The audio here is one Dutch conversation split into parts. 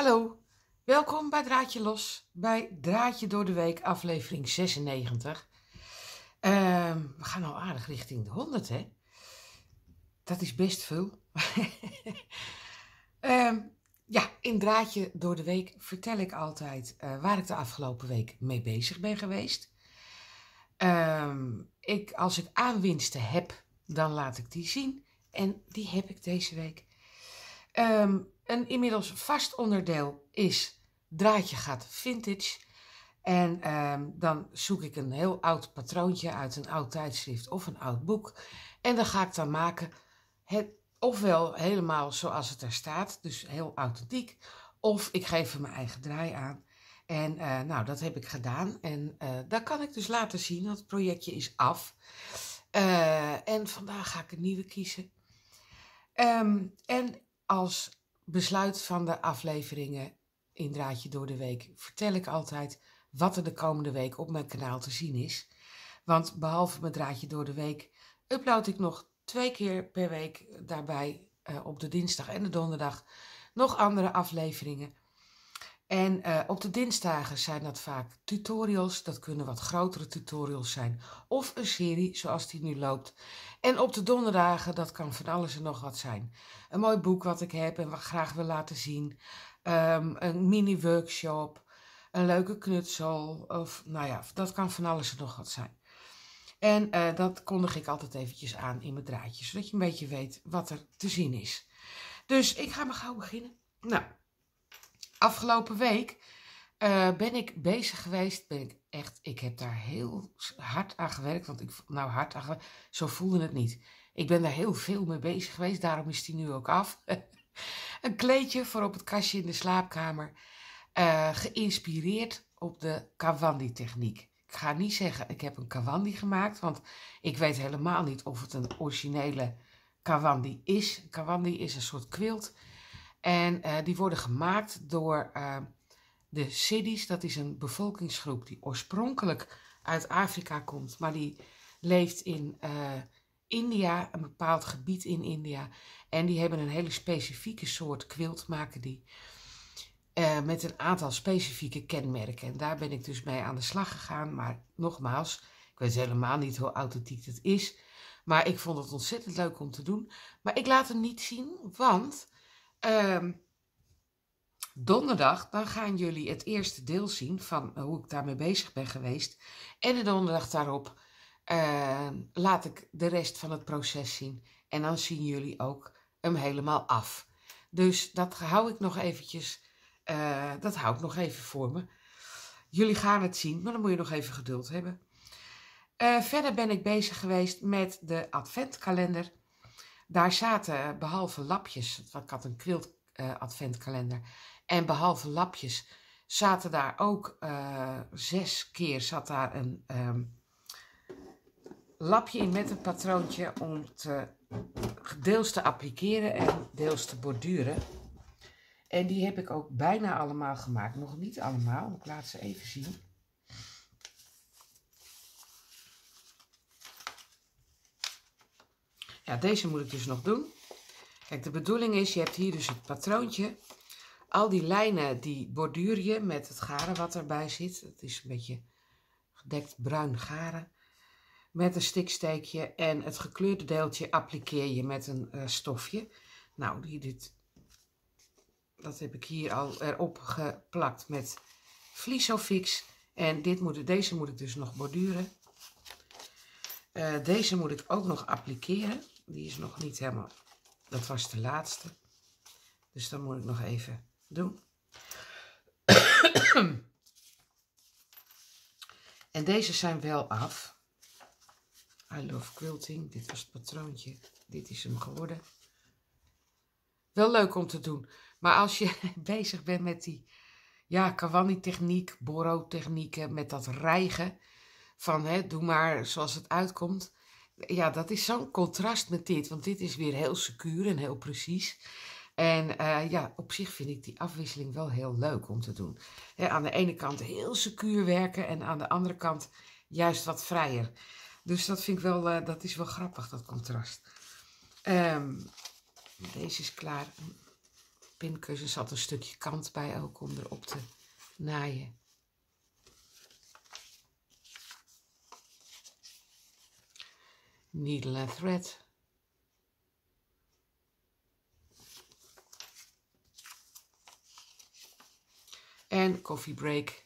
Hallo, welkom bij Draadje Los, bij Draadje door de Week, aflevering 96. We gaan al aardig richting de 100, hè? Dat is best veel. Ehm, ja, in Draadje door de Week vertel ik altijd waar ik de afgelopen week mee bezig ben geweest. Als ik aanwinsten heb, dan laat ik die zien. En die heb ik deze week. Een inmiddels vast onderdeel is Draadje gaat vintage. En dan zoek ik een heel oud patroontje uit een oud tijdschrift of een oud boek. En dan ga ik dan maken, ofwel helemaal zoals het er staat, dus heel authentiek. Of ik geef er mijn eigen draai aan. En nou, dat heb ik gedaan. En dat kan ik dus laten zien, want het projectje is af. En vandaag ga ik een nieuwe kiezen. En als besluit van de afleveringen in Draadje door de Week vertel ik altijd wat er de komende week op mijn kanaal te zien is. Want behalve mijn Draadje door de Week upload ik nog 2 keer per week daarbij op de dinsdag en de donderdag nog andere afleveringen. En op de dinsdagen zijn dat vaak tutorials, dat kunnen wat grotere tutorials zijn, of een serie zoals die nu loopt. En op de donderdagen, dat kan van alles en nog wat zijn. Een mooi boek wat ik heb en wat ik graag wil laten zien, een mini-workshop, een leuke knutsel, of nou ja, dat kan van alles en nog wat zijn. En dat kondig ik altijd eventjes aan in mijn draadjes, zodat je een beetje weet wat er te zien is. Dus ik ga maar gauw beginnen. Nou, afgelopen week ben ik bezig geweest, ik heb daar heel hard aan gewerkt, zo voelde het niet. Ik ben daar heel veel mee bezig geweest, daarom is die nu ook af. Een kleedje voor op het kastje in de slaapkamer, geïnspireerd op de Kawandi techniek. Ik ga niet zeggen, ik heb een Kawandi gemaakt, want ik weet helemaal niet of het een originele Kawandi is. Kawandi is een soort quilt. En die worden gemaakt door de Siddis. Dat is een bevolkingsgroep die oorspronkelijk uit Afrika komt, maar die leeft in India, een bepaald gebied in India. En die hebben een hele specifieke soort quilt, maken die. Met een aantal specifieke kenmerken. En daar ben ik dus mee aan de slag gegaan. Maar nogmaals, ik weet helemaal niet hoe authentiek het is. Maar ik vond het ontzettend leuk om te doen. Maar ik laat hem niet zien, want donderdag, dan gaan jullie het eerste deel zien van hoe ik daarmee bezig ben geweest. En de donderdag daarop laat ik de rest van het proces zien. En dan zien jullie ook hem helemaal af. Dus dat hou ik nog eventjes, dat hou ik nog even voor me. Jullie gaan het zien, maar dan moet je nog even geduld hebben. Verder ben ik bezig geweest met de adventkalender. Daar zaten behalve lapjes, ik had een quilt adventkalender. En behalve lapjes zaten daar ook 6 keer zat daar een lapje in met een patroontje om deels te appliceren en deels te borduren. En die heb ik ook bijna allemaal gemaakt. Nog niet allemaal, ik laat ze even zien. Ja, deze moet ik dus nog doen. Kijk, de bedoeling is, je hebt hier dus het patroontje. Al die lijnen die borduur je met het garen wat erbij zit. Het is een beetje gedekt bruin garen. Met een stiksteekje en het gekleurde deeltje appliqueer je met een stofje. Nou, dat heb ik hier al erop geplakt met Vlisofix. En deze moet ik dus nog borduren. Deze moet ik ook nog appliceren. Die is nog niet helemaal, dat was de laatste. Dus dat moet ik nog even doen. En deze zijn wel af. I love quilting. Dit was het patroontje. Dit is hem geworden. Wel leuk om te doen. Maar als je bezig bent met die Kawandi techniek, Boro technieken, met dat rijgen van doe maar zoals het uitkomt. Ja, dat is zo'n contrast met dit. Want dit is weer heel secuur en heel precies. En op zich vind ik die afwisseling wel heel leuk om te doen. Aan de ene kant heel secuur werken en aan de andere kant juist wat vrijer. Dus dat vind ik wel, dat is wel grappig, dat contrast. Deze is klaar. Pinkussen zat een stukje kant bij ook om erop te naaien. Needle and thread. En coffee break.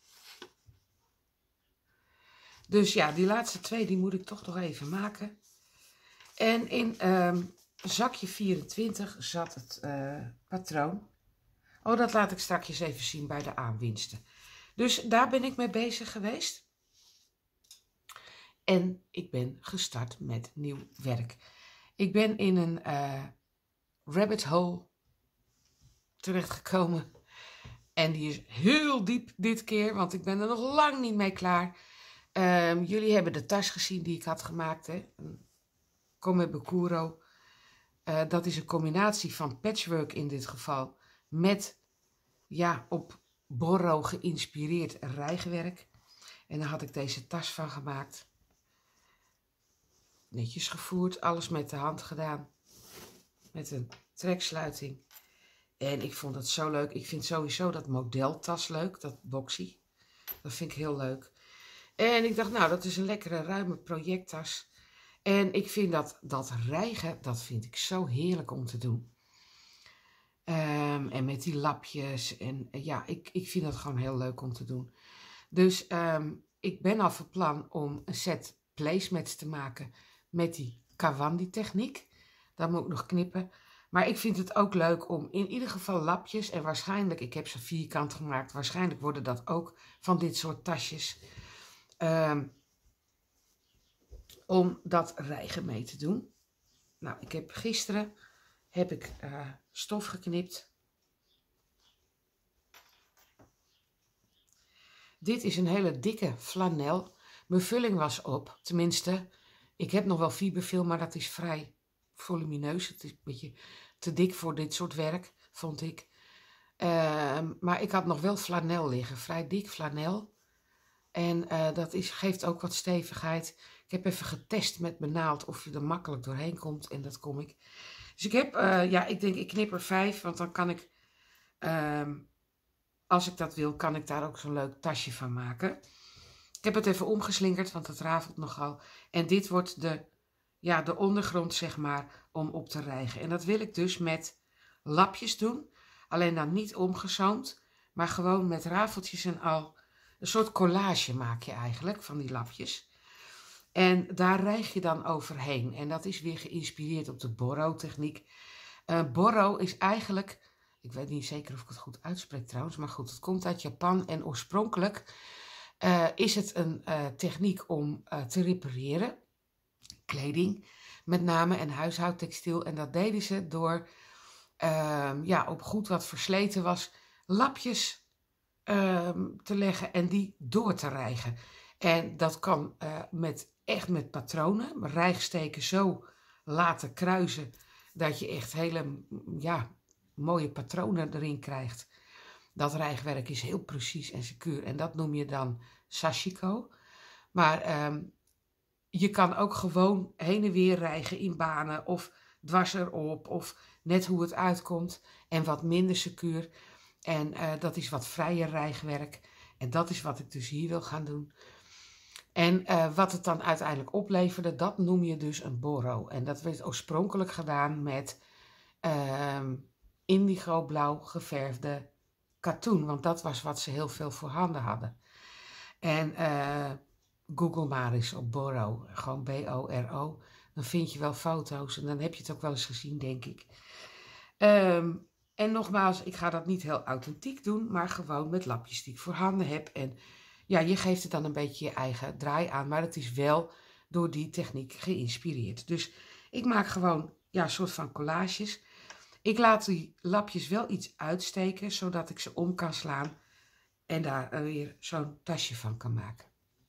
Dus ja, die laatste twee die moet ik toch nog even maken. En in zakje 24 zat het patroon. Oh, dat laat ik straks even zien bij de aanwinsten. Dus daar ben ik mee bezig geweest. En ik ben gestart met nieuw werk. Ik ben in een rabbit hole terechtgekomen. En die is heel diep dit keer, want ik ben er nog lang niet mee klaar. Jullie hebben de tas gezien die ik had gemaakt, hè? Come Bukuro. Dat is een combinatie van patchwork in dit geval met, ja, op Borro geïnspireerd rijgwerk. En daar had ik deze tas van gemaakt. Netjes gevoerd, alles met de hand gedaan. Met een treksluiting. En ik vond het zo leuk. Ik vind sowieso dat modeltas leuk, dat boxy. Dat vind ik heel leuk. En ik dacht, nou, dat is een lekkere ruime projecttas. En ik vind dat rijgen, dat vind ik zo heerlijk om te doen. En met die lapjes. En ja, ik vind dat gewoon heel leuk om te doen. Dus ik ben al van plan om een set placemats te maken met die Kawandi techniek. Dat moet ik nog knippen. Maar ik vind het ook leuk om in ieder geval lapjes. En waarschijnlijk, ik heb ze vierkant gemaakt. Waarschijnlijk worden dat ook van dit soort tasjes. Om dat rijgen mee te doen. Nou, ik heb gisteren stof geknipt. Dit is een hele dikke flanel. Mijn vulling was op. Tenminste, ik heb nog wel fiberfil, maar dat is vrij volumineus. Het is een beetje te dik voor dit soort werk, vond ik. Maar ik had nog wel flanel liggen. Vrij dik flanel. En dat geeft ook wat stevigheid. Ik heb even getest met mijn naald of je er makkelijk doorheen komt. En dat kom ik. Dus ik heb, ik denk ik knip er 5. Want dan kan ik, als ik dat wil, kan ik daar ook zo'n leuk tasje van maken. Ik heb het even omgeslingerd, want het rafelt nogal. En dit wordt de ondergrond, zeg maar, om op te rijgen. En dat wil ik dus met lapjes doen. Alleen dan niet omgezoomd, maar gewoon met rafeltjes en al. Een soort collage maak je eigenlijk van die lapjes. En daar rijg je dan overheen. En dat is weer geïnspireerd op de Borro-techniek. Borro is eigenlijk, ik weet niet zeker of ik het goed uitspreek trouwens, maar goed, het komt uit Japan. En oorspronkelijk is het een techniek om te repareren. Kleding met name en huishoudtextiel. En dat deden ze door op goed wat versleten was, lapjes te leggen en die door te rijgen. En dat kan echt met patronen, rijgsteken zo laten kruisen dat je echt hele mooie patronen erin krijgt. Dat rijgwerk is heel precies en secuur en dat noem je dan sashiko. Maar je kan ook gewoon heen en weer rijgen in banen of dwars erop of net hoe het uitkomt en wat minder secuur. En dat is wat vrijer rijgwerk. En dat is wat ik dus hier wil gaan doen. En wat het dan uiteindelijk opleverde, dat noem je dus een Borro. En dat werd oorspronkelijk gedaan met indigo blauw geverfde katoen. Want dat was wat ze heel veel voorhanden hadden. En Google maar eens op Borro. Gewoon B-O-R-O. Dan vind je wel foto's. En dan heb je het ook wel eens gezien, denk ik. En nogmaals, ik ga dat niet heel authentiek doen, maar gewoon met lapjes die ik voorhanden heb. En ja, je geeft het dan een beetje je eigen draai aan, maar het is wel door die techniek geïnspireerd. Dus ik maak gewoon een soort van collages. Ik laat die lapjes wel iets uitsteken, zodat ik ze om kan slaan en daar weer zo'n tasje van kan maken.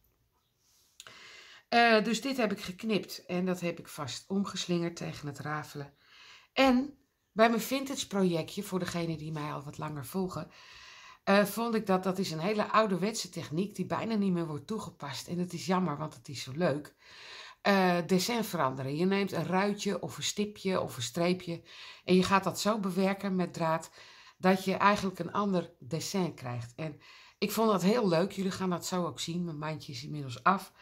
Dus dit heb ik geknipt en dat heb ik vast omgeslingerd tegen het rafelen. En bij mijn vintage projectje, voor degenen die mij al wat langer volgen, vond ik dat is een hele ouderwetse techniek die bijna niet meer wordt toegepast. En dat is jammer, want het is zo leuk. dessin veranderen. Je neemt een ruitje of een stipje of een streepje en je gaat dat zo bewerken met draad dat je eigenlijk een ander dessin krijgt. En ik vond dat heel leuk. Jullie gaan dat zo ook zien. Mijn mandje is inmiddels af.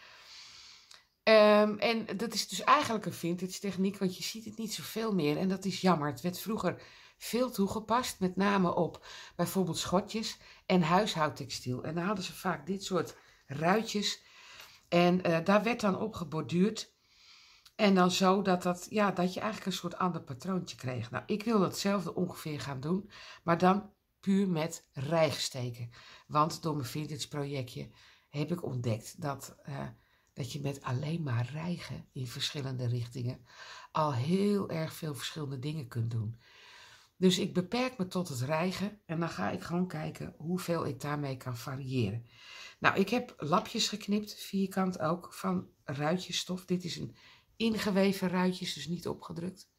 En dat is dus eigenlijk een vintage techniek, want je ziet het niet zoveel meer. En dat is jammer. Het werd vroeger veel toegepast, met name op bijvoorbeeld schotjes en huishoudtextiel. En dan hadden ze vaak dit soort ruitjes. En daar werd dan op geborduurd. En dan zo dat je eigenlijk een soort ander patroontje kreeg. Nou, ik wil hetzelfde ongeveer gaan doen, maar dan puur met rijgsteken. Want door mijn vintage projectje heb ik ontdekt dat je met alleen maar rijgen in verschillende richtingen al heel erg veel verschillende dingen kunt doen. Dus ik beperk me tot het rijgen en dan ga ik gewoon kijken hoeveel ik daarmee kan variëren. Nou, ik heb lapjes geknipt, vierkant ook, van ruitjesstof. Dit is een ingeweven ruitjes, dus niet opgedrukt.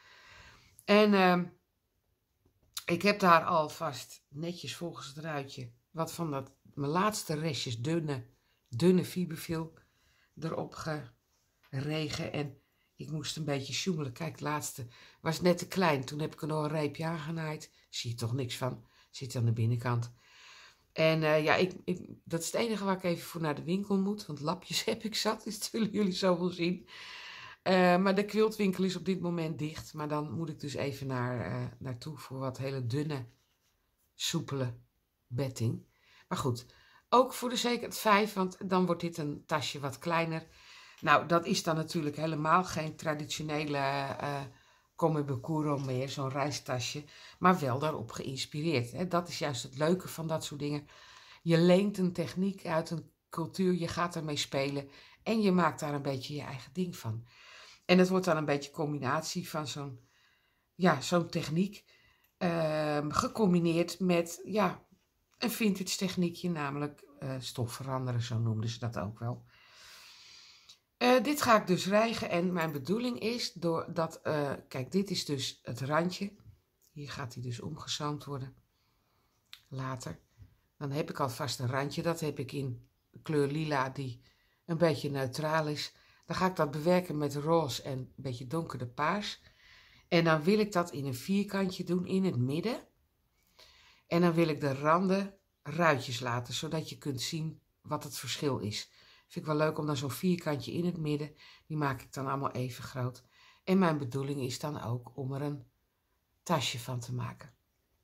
En ik heb daar alvast netjes volgens het ruitje wat van mijn laatste restjes dunne fiberfiel erop geregen. En ik moest een beetje sjoemelen. Kijk, het laatste was net te klein. Toen heb ik er nog een reepje aangenaaid. Zie je toch niks van. Zit aan de binnenkant. En dat is het enige waar ik even voor naar de winkel moet. Want lapjes heb ik zat, dus dat zullen jullie zo wel zien. Maar de quiltwinkel is op dit moment dicht. Maar dan moet ik dus even naartoe voor wat hele dunne, soepele betting. Maar goed, ook voor de zekerheid 5, want dan wordt dit een tasje wat kleiner. Nou, dat is dan natuurlijk helemaal geen traditionele Komebukuro meer, zo'n reistasje. Maar wel daarop geïnspireerd. Hè. Dat is juist het leuke van dat soort dingen. Je leent een techniek uit een cultuur, je gaat ermee spelen en je maakt daar een beetje je eigen ding van. En het wordt dan een beetje combinatie van zo'n techniek, gecombineerd met een vintage techniekje, namelijk stof veranderen, zo noemden ze dat ook wel. Dit ga ik dus rijgen en mijn bedoeling is, kijk, dit is dus het randje. Hier gaat hij dus omgezoomd worden later. Dan heb ik alvast een randje, dat heb ik in de kleur lila die een beetje neutraal is. Dan ga ik dat bewerken met roze en een beetje donkerder paars. En dan wil ik dat in een vierkantje doen in het midden. En dan wil ik de randen ruitjes laten, zodat je kunt zien wat het verschil is. Vind ik wel leuk om dan zo'n vierkantje in het midden, die maak ik dan allemaal even groot. En mijn bedoeling is dan ook om er een tasje van te maken.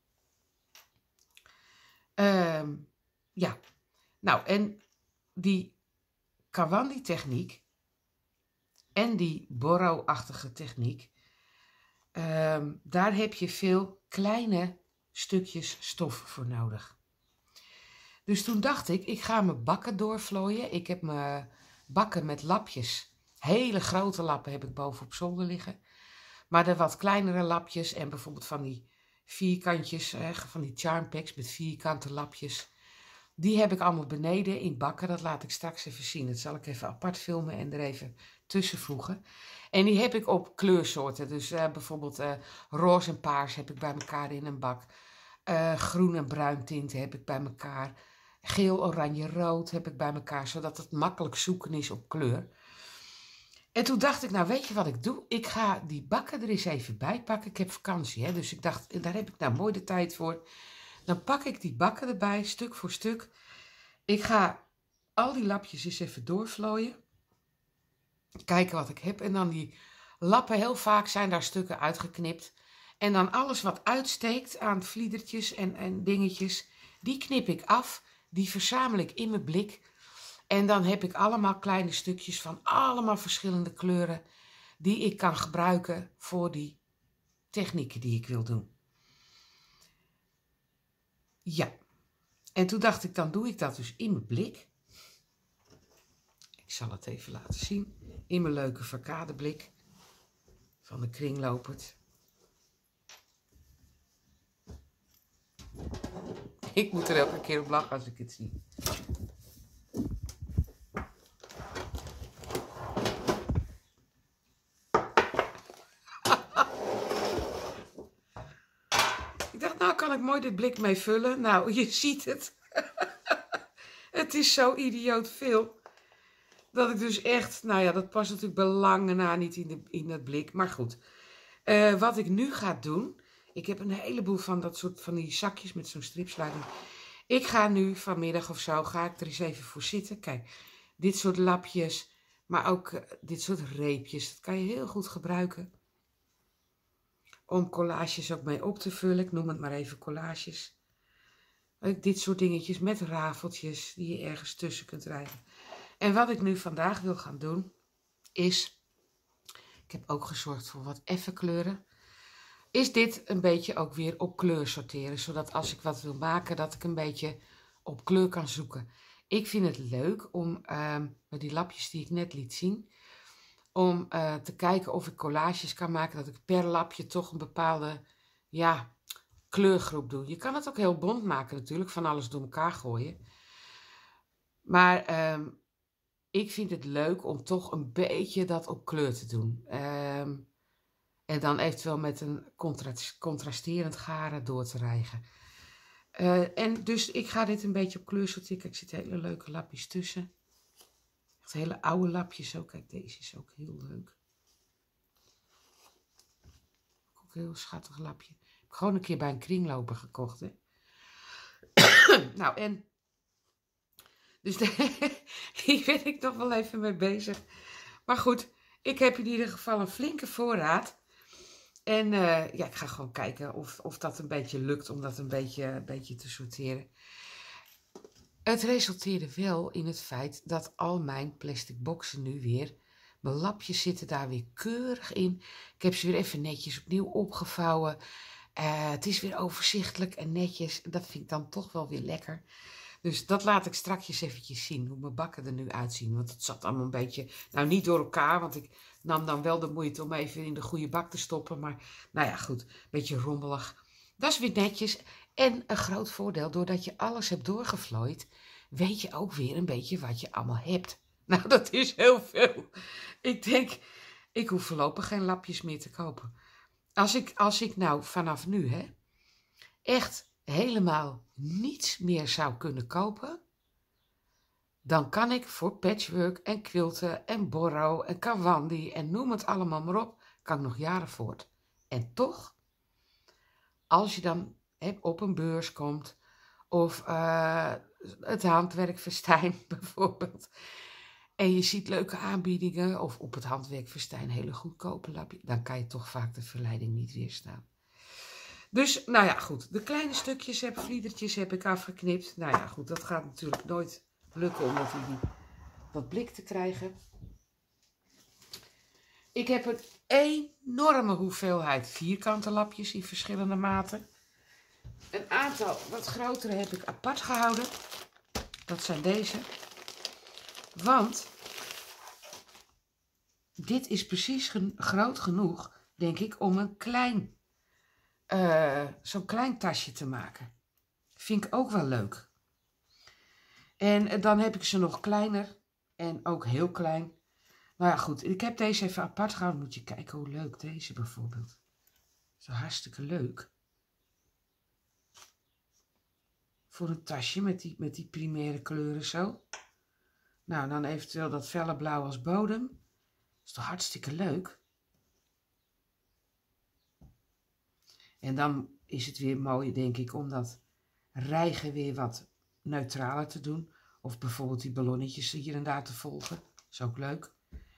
Nou, en die Kawandi techniek en die Borrow-achtige techniek, daar heb je veel kleine stukjes stof voor nodig. Dus toen dacht ik ga mijn bakken doorvlooien. Ik heb mijn bakken met lapjes. Hele grote lappen heb ik boven op zolder liggen. Maar de wat kleinere lapjes en bijvoorbeeld van die vierkantjes, van die charm packs met vierkante lapjes. Die heb ik allemaal beneden in bakken. Dat laat ik straks even zien. Dat zal ik even apart filmen en er even tussen voegen. En die heb ik op kleursoorten. Dus bijvoorbeeld roze en paars heb ik bij elkaar in een bak. Groen en bruin tinten heb ik bij elkaar. Geel, oranje, rood heb ik bij elkaar. Zodat het makkelijk zoeken is op kleur. En toen dacht ik, nou weet je wat ik doe? Ik ga die bakken er eens even bij pakken. Ik heb vakantie, hè? Dus ik dacht, daar heb ik nou mooi de tijd voor. Dan pak ik die bakken erbij, stuk voor stuk. Ik ga al die lapjes eens even doorvlooien. Kijken wat ik heb. En dan die lappen, heel vaak zijn daar stukken uitgeknipt. En dan alles wat uitsteekt aan vliedertjes en dingetjes, die knip ik af. Die verzamel ik in mijn blik. En dan heb ik allemaal kleine stukjes van allemaal verschillende kleuren die ik kan gebruiken voor die technieken die ik wil doen. Ja, en toen dacht ik, dan doe ik dat dus in mijn blik. Ik zal het even laten zien. In mijn leuke verkadeblik van de kringlopert. Ik moet er elke keer op lachen als ik het zie. Ik dacht, nou kan ik mooi dit blik mee vullen. Nou, je ziet het. Het is zo idioot veel. Dat ik dus echt, nou ja, dat past natuurlijk bij lange na niet in het blik. Maar goed, wat ik nu ga doen, ik heb een heleboel van dat soort van die zakjes met zo'n stripsluiting. Ik ga nu vanmiddag of zo, ga ik er eens even voor zitten. Kijk, dit soort lapjes, maar ook dit soort reepjes, dat kan je heel goed gebruiken. Om collages ook mee op te vullen, ik noem het maar even collages. Ook dit soort dingetjes met rafeltjes die je ergens tussen kunt rijden. En wat ik nu vandaag wil gaan doen, is, ik heb ook gezorgd voor wat effen kleuren, is dit een beetje ook weer op kleur sorteren. Zodat als ik wat wil maken, dat ik een beetje op kleur kan zoeken. Ik vind het leuk om, met die lapjes die ik net liet zien, om te kijken of ik collages kan maken, dat ik per lapje toch een bepaalde, ja, kleurgroep doe. Je kan het ook heel bont maken natuurlijk, van alles door elkaar gooien. Maar ik vind het leuk om toch een beetje dat op kleur te doen. En dan eventueel met een contrasterend garen door te rijgen. En dus ik ga dit een beetje op kleur sorteren. Kijk, er zitten hele leuke lapjes tussen. Echt hele oude lapjes ook. Kijk, deze is ook heel leuk. Ook een heel schattig lapje. Ik heb gewoon een keer bij een kringloper gekocht, hè. Nou, en dus hier ben ik nog wel even mee bezig. Maar goed, ik heb in ieder geval een flinke voorraad. En ja, ik ga gewoon kijken of dat een beetje lukt om dat een beetje te sorteren. Het resulteerde wel in het feit dat al mijn plastic boxen nu weer, mijn lapjes zitten daar weer keurig in. Ik heb ze weer even netjes opnieuw opgevouwen. Het is weer overzichtelijk en netjes. Dat vind ik dan toch wel weer lekker. Dus dat laat ik strakjes eventjes zien, hoe mijn bakken er nu uitzien. Want het zat allemaal een beetje, nou niet door elkaar, want ik nam dan wel de moeite om even in de goede bak te stoppen. Maar nou ja, goed, een beetje rommelig. Dat is weer netjes. En een groot voordeel, doordat je alles hebt doorgevlooid, weet je ook weer een beetje wat je allemaal hebt. Nou, dat is heel veel. Ik denk, ik hoef voorlopig geen lapjes meer te kopen. Als ik nou vanaf nu, hè, echt helemaal niets meer zou kunnen kopen, dan kan ik voor patchwork en quilten en borrow en kawandi en noem het allemaal maar op, kan ik nog jaren voort. En toch, als je dan op een beurs komt of het handwerkfestijn bijvoorbeeld, en je ziet leuke aanbiedingen of op het handwerkfestijn hele goedkope lapje, dan kan je toch vaak de verleiding niet weerstaan. Dus, nou ja, goed. De kleine stukjes, vliedertjes heb ik afgeknipt. Nou ja, goed. Dat gaat natuurlijk nooit lukken om dat blik te krijgen. Ik heb een enorme hoeveelheid vierkante lapjes in verschillende maten. Een aantal wat grotere heb ik apart gehouden. Dat zijn deze. Want dit is precies groot genoeg, denk ik, om een zo'n klein tasje te maken. Vind ik ook wel leuk. En dan heb ik ze nog kleiner en ook heel klein. Nou ja, goed. Ik heb deze even apart gehouden. Moet je kijken hoe leuk deze bijvoorbeeld. Zo hartstikke leuk. Voor een tasje met die primaire kleuren zo. Nou, dan eventueel dat felle blauw als bodem. Is toch hartstikke leuk. En dan is het weer mooi, denk ik, om dat rijgen weer wat neutraler te doen. Of bijvoorbeeld die ballonnetjes hier en daar te volgen. Is ook leuk.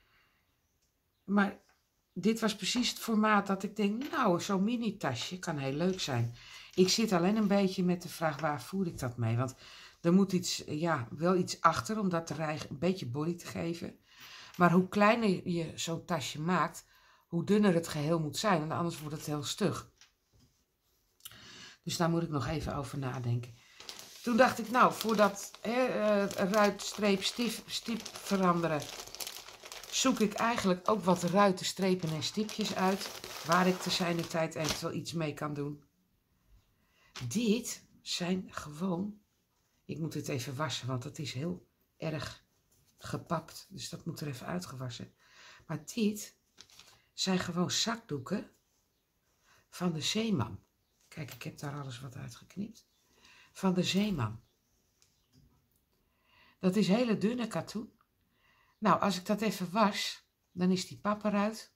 Maar dit was precies het formaat dat ik denk, nou, zo'n mini tasje kan heel leuk zijn. Ik zit alleen een beetje met de vraag, waar voer ik dat mee? Want er moet iets, ja, wel iets achter om dat te rijgen, een beetje body te geven. Maar hoe kleiner je zo'n tasje maakt, hoe dunner het geheel moet zijn. En anders wordt het heel stug. Dus daar moet ik nog even over nadenken. Toen dacht ik, nou, voor dat ruit, streep, stip veranderen, zoek ik eigenlijk ook wat ruiten, strepen en stipjes uit, waar ik te zijner tijd eventueel iets mee kan doen. Dit zijn gewoon, ik moet het even wassen, want het is heel erg gepapt, dus dat moet er even uitgewassen. Maar dit zijn gewoon zakdoeken van de Zeeman. Kijk, ik heb daar alles wat uitgeknipt. Van de Zeeman. Dat is hele dunne katoen. Nou, als ik dat even was, dan is die pap eruit.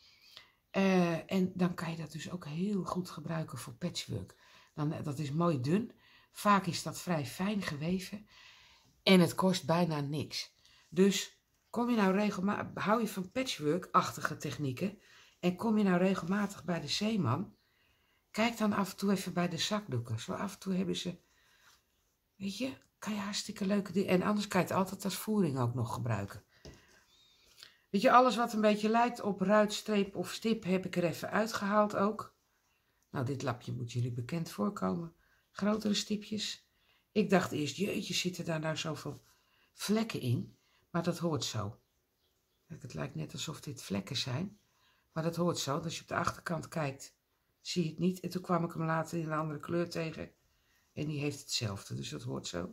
En dan kan je dat dus ook heel goed gebruiken voor patchwork. Dat is mooi dun. Vaak is dat vrij fijn geweven. En het kost bijna niks. Dus kom je nou regelmatig, hou je van patchwork-achtige technieken. En kom je nou regelmatig bij de Zeeman. Kijk dan af en toe even bij de zakdoeken. Zo af en toe hebben ze, weet je, kan je hartstikke leuke dingen. En anders kan je het altijd als voering ook nog gebruiken. Weet je, alles wat een beetje lijkt op ruit, streep of stip heb ik er even uitgehaald ook. Nou, dit lapje moet jullie bekend voorkomen. Grotere stipjes. Ik dacht eerst, jeetje, zitten daar nou zoveel vlekken in? Maar dat hoort zo. Kijk, het lijkt net alsof dit vlekken zijn. Maar dat hoort zo. Als je op de achterkant kijkt, zie je het niet. En toen kwam ik hem later in een andere kleur tegen. En die heeft hetzelfde, dus dat hoort zo.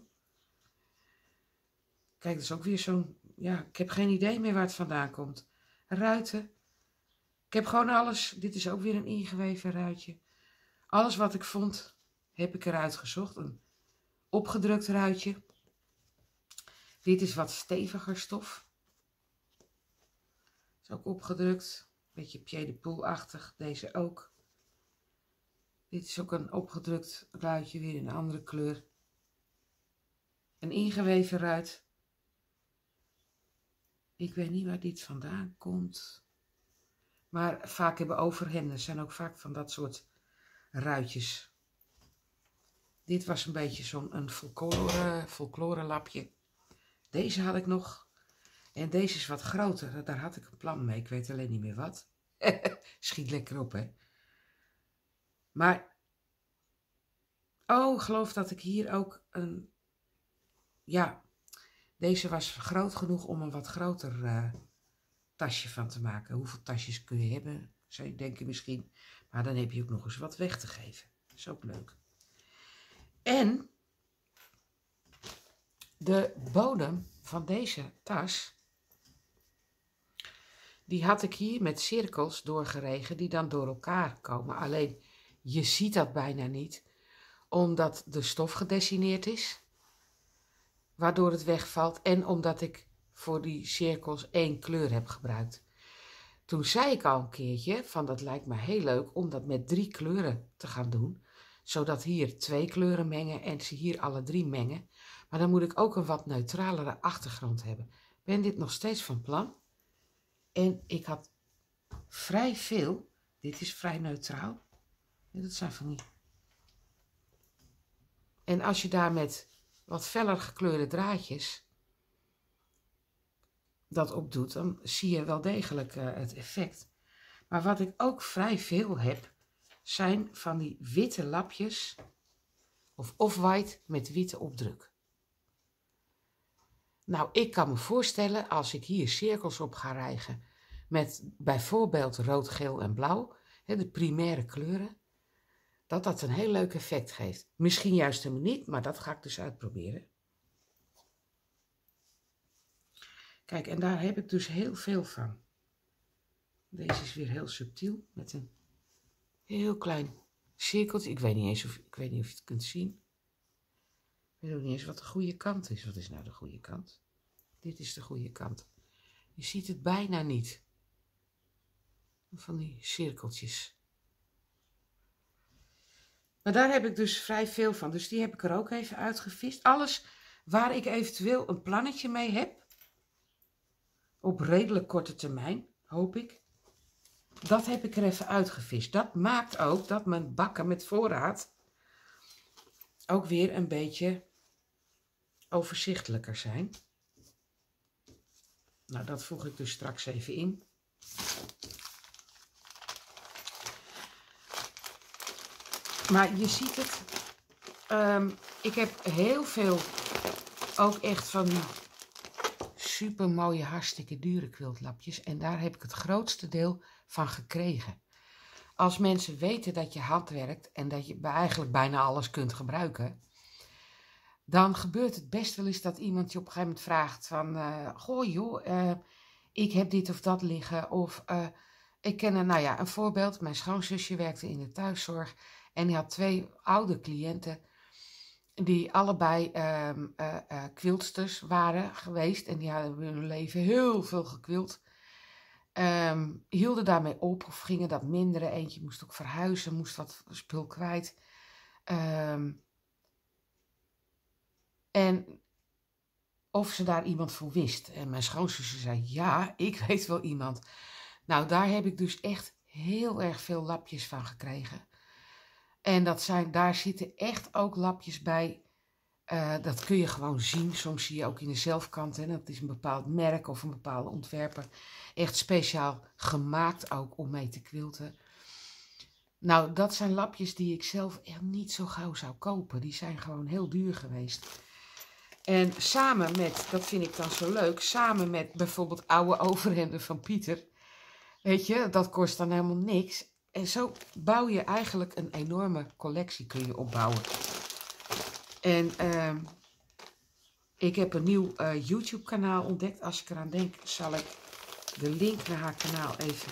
Kijk, dat is ook weer zo'n... Ja, ik heb geen idee meer waar het vandaan komt. Ruiten. Ik heb gewoon alles. Dit is ook weer een ingeweven ruitje. Alles wat ik vond, heb ik eruit gezocht. Een opgedrukt ruitje. Dit is wat steviger stof. Is ook opgedrukt. Beetje pied de poel-achtig. Deze ook. Dit is ook een opgedrukt ruitje, weer in een andere kleur. Een ingeweven ruit. Ik weet niet waar dit vandaan komt. Maar vaak hebben overhemden zijn ook vaak van dat soort ruitjes. Dit was een beetje zo'n folklore lapje. Deze had ik nog. En deze is wat groter. Daar had ik een plan mee. Ik weet alleen niet meer wat. Schiet lekker op, hè. Maar... Oh, ik geloof dat ik hier ook een... Ja, deze was groot genoeg om een wat groter tasje van te maken. Hoeveel tasjes kun je hebben, zou je denken misschien. Maar dan heb je ook nog eens wat weg te geven. Dat is ook leuk. En de bodem van deze tas, die had ik hier met cirkels doorgeregen die dan door elkaar komen. Alleen, je ziet dat bijna niet, omdat de stof gedessineerd is, waardoor het wegvalt en omdat ik voor die cirkels 1 kleur heb gebruikt. Toen zei ik al een keertje van dat lijkt me heel leuk om dat met 3 kleuren te gaan doen, zodat hier 2 kleuren mengen en ze hier alle 3 mengen. Maar dan moet ik ook een wat neutralere achtergrond hebben. Ik ben dit nog steeds van plan. En ik had vrij veel, dit is vrij neutraal. En dat zijn van die. En als je daar met wat feller gekleurde draadjes dat op doet, dan zie je wel degelijk het effect. Maar wat ik ook vrij veel heb, zijn van die witte lapjes, of off-white met witte opdruk. Nou, ik kan me voorstellen, als ik hier cirkels op ga rijgen, met bijvoorbeeld rood, geel en blauw, de primaire kleuren, dat dat een heel leuk effect geeft. Misschien juist helemaal niet, maar dat ga ik dus uitproberen. Kijk, en daar heb ik dus heel veel van. Deze is weer heel subtiel, met een heel klein cirkeltje. Ik weet niet of je het kunt zien. Ik weet ook niet eens wat de goede kant is. Wat is nou de goede kant? Dit is de goede kant. Je ziet het bijna niet. Van die cirkeltjes. Maar daar heb ik dus vrij veel van. Dus die heb ik er ook even uitgevist. Alles waar ik eventueel een plannetje mee heb. Op redelijk korte termijn, hoop ik. Dat heb ik er even uitgevist. Dat maakt ook dat mijn bakken met voorraad ook weer een beetje overzichtelijker zijn. Nou, dat voeg ik dus straks even in. Maar je ziet het. Ik heb heel veel ook echt van die super mooie, hartstikke dure quiltlapjes. En daar heb ik het grootste deel van gekregen. Als mensen weten dat je handwerkt en dat je eigenlijk bijna alles kunt gebruiken, dan gebeurt het best wel eens dat iemand je op een gegeven moment vraagt van, goh joh, ik heb dit of dat liggen. Of ik ken een voorbeeld. Mijn schoonzusje werkte in de thuiszorg en die had 2 oude cliënten. die allebei quiltsters waren geweest. En die hadden in hun leven heel veel gekwild. Hielden daarmee op of gingen dat minderen. Eentje moest ook verhuizen, moest wat spul kwijt. En of ze daar iemand voor wist. En mijn schoonzus zei, ja, ik weet wel iemand. Nou, daar heb ik dus echt heel erg veel lapjes van gekregen. En daar zitten echt ook lapjes bij. Dat kun je gewoon zien. Soms zie je ook in de zelfkant. Hè, dat is een bepaald merk of een bepaalde ontwerper. Echt speciaal gemaakt ook om mee te quilten. Nou, dat zijn lapjes die ik zelf echt niet zo gauw zou kopen. Die zijn gewoon heel duur geweest. En samen met, dat vind ik dan zo leuk, samen met bijvoorbeeld oude overhemden van Pieter. Weet je, dat kost dan helemaal niks. En zo bouw je eigenlijk een enorme collectie, kun je opbouwen. En ik heb een nieuw YouTube kanaal ontdekt. Als ik eraan denk, zal ik de link naar haar kanaal even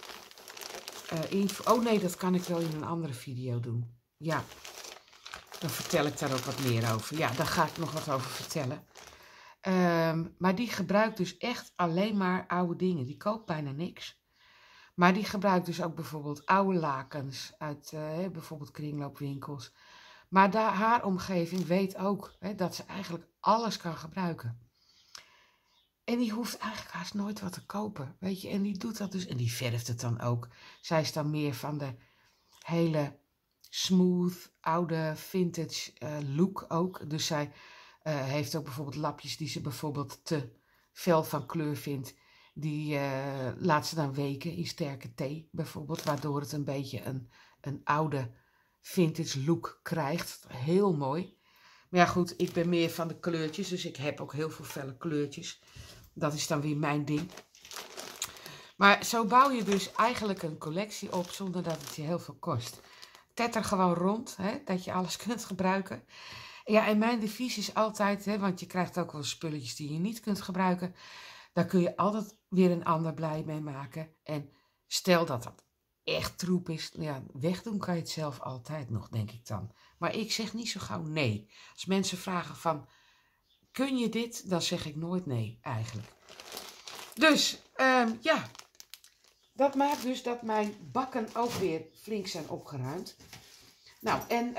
oh nee, dat kan ik wel in een andere video doen. Ja, dan vertel ik daar ook wat meer over. Ja, daar ga ik nog wat over vertellen. Maar die gebruikt dus echt alleen maar oude dingen. Die koopt bijna niks. Maar die gebruikt dus ook bijvoorbeeld oude lakens uit bijvoorbeeld kringloopwinkels. Maar haar omgeving weet ook dat ze eigenlijk alles kan gebruiken. En die hoeft eigenlijk haast nooit wat te kopen, weet je. En die doet dat dus, en die verft het dan ook. Zij is dan meer van de hele smooth, oude, vintage look ook. Dus zij heeft ook bijvoorbeeld lapjes die ze bijvoorbeeld te fel van kleur vindt. Die laat ze dan weken in sterke thee bijvoorbeeld, waardoor het een beetje een oude vintage look krijgt. Heel mooi. Maar ja goed, ik ben meer van de kleurtjes, dus ik heb ook heel veel felle kleurtjes. Dat is dan weer mijn ding. Maar zo bouw je dus eigenlijk een collectie op zonder dat het je heel veel kost. Tetter gewoon rond, dat je alles kunt gebruiken. Ja, en mijn devies is altijd, want je krijgt ook wel spulletjes die je niet kunt gebruiken. Daar kun je altijd weer een ander blij mee maken. En stel dat dat echt troep is, ja, wegdoen kan je het zelf altijd nog, denk ik dan. Maar ik zeg niet zo gauw nee. Als mensen vragen van, kun je dit? Dan zeg ik nooit nee, eigenlijk. Dus, ja. Dat maakt dus dat mijn bakken ook weer flink zijn opgeruimd. Nou, en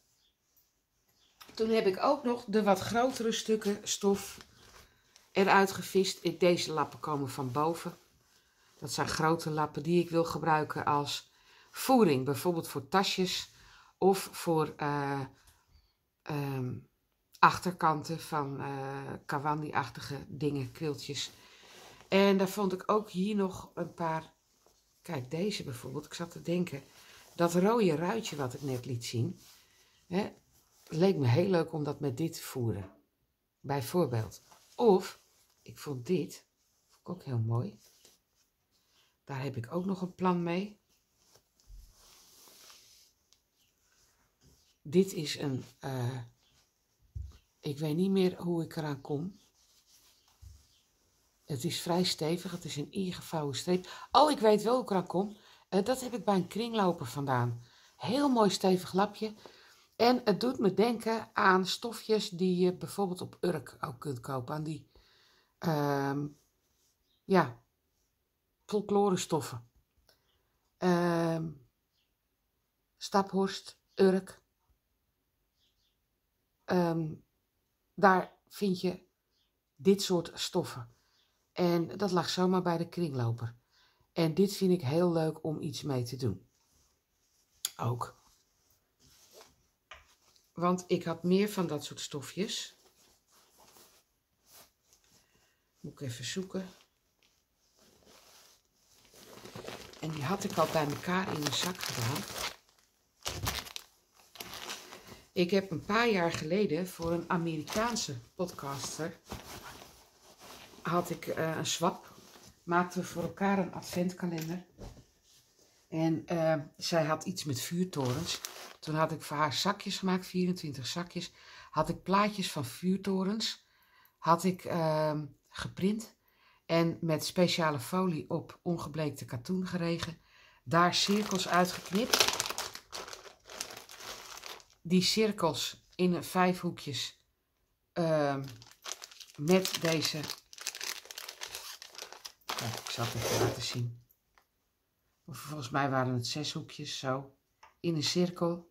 toen heb ik ook nog de wat grotere stukken stof eruit gevist. Deze lappen komen van boven. Dat zijn grote lappen die ik wil gebruiken als voering. Bijvoorbeeld voor tasjes of voor achterkanten van Kawandi-achtige dingen, quiltjes. En daar vond ik ook hier nog een paar. Kijk, deze bijvoorbeeld. Ik zat te denken, dat rode ruitje wat ik net liet zien, leek me heel leuk om dat met dit te voeren. Bijvoorbeeld. Of, ik vond dit ook heel mooi. Daar heb ik ook nog een plan mee. Dit is een, ik weet niet meer hoe ik eraan kom. Het is vrij stevig, het is een ingevouwen streep. Oh, ik weet wel hoe ik eraan kom. Dat heb ik bij een kringloper vandaan. Heel mooi stevig lapje. En het doet me denken aan stofjes die je bijvoorbeeld op Urk ook kunt kopen. Aan die, ja, folklore stoffen. Staphorst, Urk. Daar vind je dit soort stoffen. En dat lag zomaar bij de kringloper. En dit vind ik heel leuk om iets mee te doen. Ook. Want ik had meer van dat soort stofjes. Moet ik even zoeken. En die had ik al bij elkaar in een zak gedaan. Ik heb een paar jaar geleden voor een Amerikaanse podcaster had ik een swap. Maakten we voor elkaar een adventkalender. En zij had iets met vuurtorens. Toen had ik voor haar zakjes gemaakt, 24 zakjes. Had ik plaatjes van vuurtorens. Had ik geprint. En met speciale folie op ongebleekte katoen geregen. Daar cirkels uitgeknipt. Die cirkels in 5 hoekjes met deze. Kijk, ik zal het even laten zien. Of volgens mij waren het 6 hoekjes, zo. In een cirkel.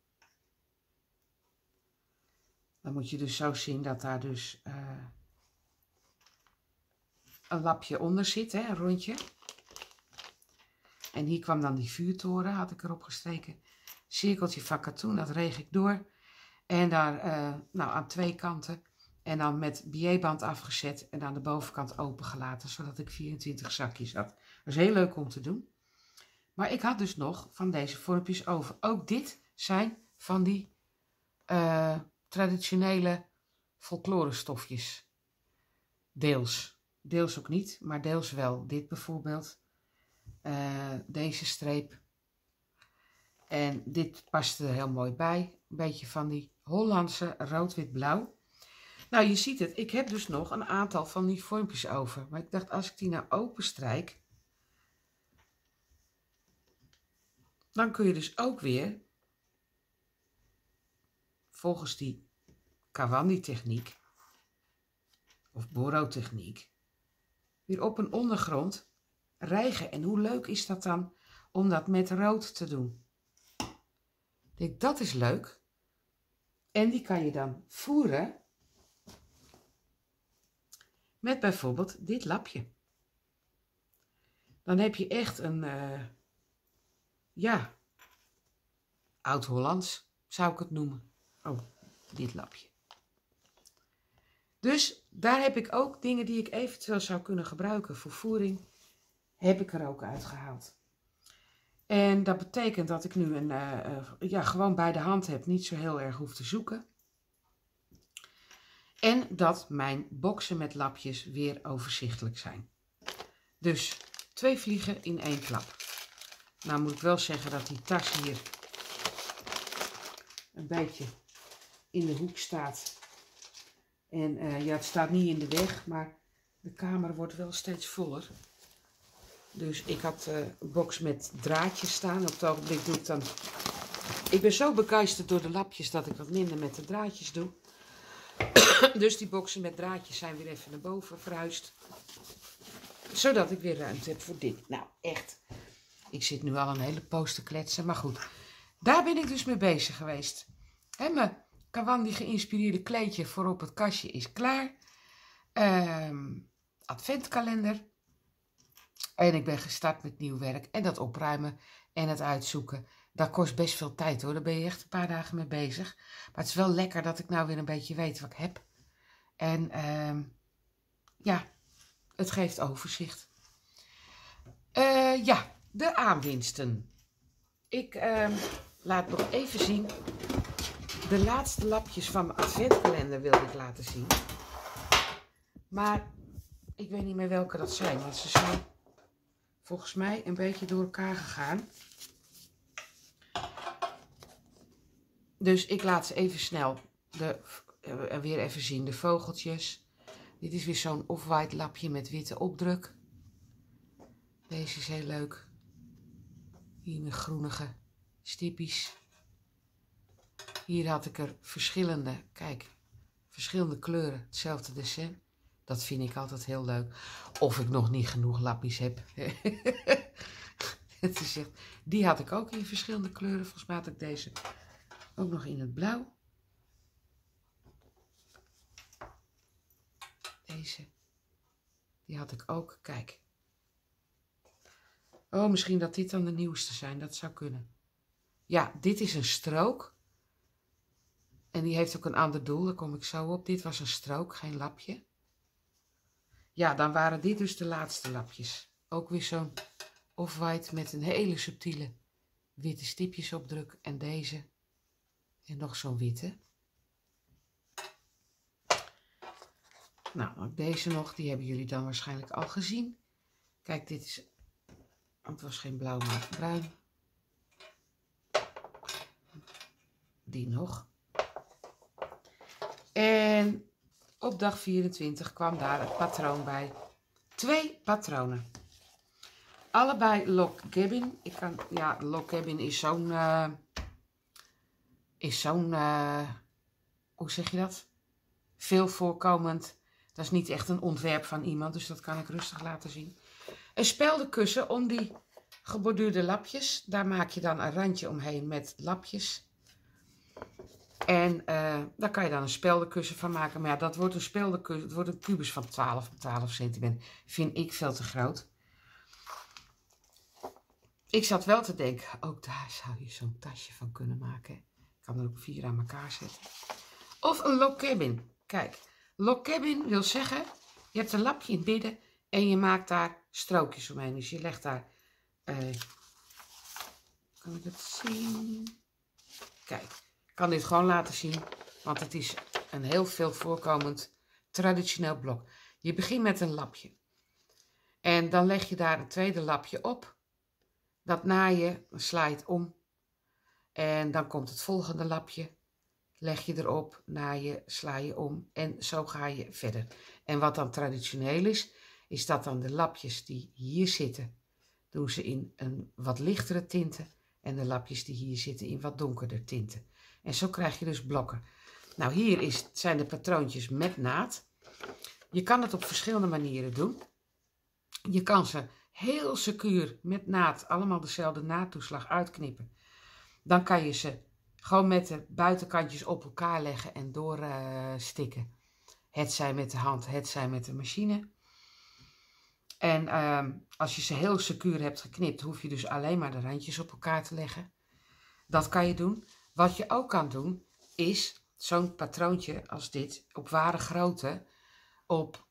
Dan moet je dus zo zien dat daar dus een lapje onder zit, hè, een rondje. En hier kwam dan die vuurtoren, had ik erop gestreken. Cirkeltje van katoen, dat reeg ik door. En daar nou, aan 2 kanten. En dan met biéband afgezet en aan de bovenkant opengelaten, zodat ik 24 zakjes had. Dat is heel leuk om te doen. Maar ik had dus nog van deze vormpjes over. Ook dit zijn van die traditionele folklore stofjes. Deels. Deels ook niet, maar deels wel. Dit bijvoorbeeld. Deze streep. En dit paste er heel mooi bij. Een beetje van die Hollandse rood-wit-blauw. Nou, je ziet het. Ik heb dus nog een aantal van die vormpjes over. Maar ik dacht, als ik die nou openstrijk, dan kun je dus ook weer, volgens die Kawandi-techniek, of Boro-techniek, weer op een ondergrond rijgen. En hoe leuk is dat dan om dat met rood te doen? Ik denk, dat is leuk. En die kan je dan voeren met bijvoorbeeld dit lapje. Dan heb je echt een, ja, oud-Hollands zou ik het noemen. Oh, dit lapje. Dus daar heb ik ook dingen die ik eventueel zou kunnen gebruiken voor voering, heb ik er ook uitgehaald. En dat betekent dat ik nu een, ja, gewoon bij de hand heb, niet zo heel erg hoef te zoeken. En dat mijn boxen met lapjes weer overzichtelijk zijn. Dus 2 vliegen in 1 klap. Nou moet ik wel zeggen dat die tas hier een beetje in de hoek staat. En ja, het staat niet in de weg, maar de kamer wordt wel steeds voller. Dus ik had een box met draadjes staan. Op het ogenblik doe ik dan... Ik ben zo begeisterd door de lapjes dat ik wat minder met de draadjes doe. Dus die boxen met draadjes zijn weer even naar boven verhuisd. Zodat ik weer ruimte heb voor dit. Nou, echt. Ik zit nu al een hele poos te kletsen, maar goed. Daar ben ik dus mee bezig geweest. En mijn Kawandi geïnspireerde kleedje voor op het kastje is klaar. Adventkalender. En ik ben gestart met nieuw werk. En dat opruimen en het uitzoeken. Dat kost best veel tijd hoor. Daar ben je echt een paar dagen mee bezig. Maar het is wel lekker dat ik nou weer een beetje weet wat ik heb. En ja, het geeft overzicht. Ja, de aanwinsten. Ik laat nog even zien. De laatste lapjes van mijn adventkalender wilde ik laten zien. Maar ik weet niet meer welke dat zijn. Want ze zijn volgens mij een beetje door elkaar gegaan. Dus ik laat ze even snel weer even zien. De vogeltjes. Dit is weer zo'n off-white lapje met witte opdruk. Deze is heel leuk. Hier met groenige stippies. Hier had ik er verschillende, kijk, verschillende kleuren, hetzelfde dessin. Dat vind ik altijd heel leuk. Of ik nog niet genoeg lapjes heb. Het is echt, die had ik ook in verschillende kleuren. Volgens mij had ik deze ook nog in het blauw. Deze, die had ik ook, kijk. Oh, misschien dat dit dan de nieuwste zijn, dat zou kunnen. Ja, dit is een strook. En die heeft ook een ander doel, daar kom ik zo op. Dit was een strook, geen lapje. Ja, dan waren dit dus de laatste lapjes. Ook weer zo'n off-white met een hele subtiele witte stipjes opdruk. En deze. En nog zo'n witte. Nou, ook deze nog, die hebben jullie dan waarschijnlijk al gezien. Kijk, dit is, het was geen blauw, maar bruin. Die nog. En op dag 24 kwam daar het patroon bij. 2 patronen. Allebei log cabin. Ja, log cabin is zo'n hoe zeg je dat? Veel voorkomend. Dat is niet echt een ontwerp van iemand, dus dat kan ik rustig laten zien. Een speldenkussen om die geborduurde lapjes. Daar maak je dan een randje omheen met lapjes. En daar kan je dan een speldenkussen van maken. Maar ja, dat wordt een speldenkussen. Het wordt een kubus van 12 centimeter. Vind ik veel te groot. Ik zat wel te denken, ook daar zou je zo'n tasje van kunnen maken. Ik kan er ook 4 aan elkaar zetten. Of een log cabin. Kijk, log cabin wil zeggen, je hebt een lapje in het midden en je maakt daar strookjes omheen. Dus je legt daar, kan ik het zien? Kijk, ik kan dit gewoon laten zien, want het is een heel veel voorkomend traditioneel blok. Je begint met een lapje. En dan leg je daar een tweede lapje op. Dat naai je, dan sla je het om. En dan komt het volgende lapje. Leg je erop, naai je, sla je om. En zo ga je verder. En wat dan traditioneel is dat dan de lapjes die hier zitten, doen ze in een wat lichtere tinten. En de lapjes die hier zitten in wat donkerder tinten. En zo krijg je dus blokken. Nou, hier zijn de patroontjes met naad. Je kan het op verschillende manieren doen. Je kan ze heel secuur met naad, allemaal dezelfde naadtoeslag uitknippen. Dan kan je ze gewoon met de buitenkantjes op elkaar leggen en doorstikken. Het zij met de hand, het zij met de machine. En als je ze heel secuur hebt geknipt, hoef je dus alleen maar de randjes op elkaar te leggen. Dat kan je doen. Wat je ook kan doen, is zo'n patroontje als dit, op ware grootte, op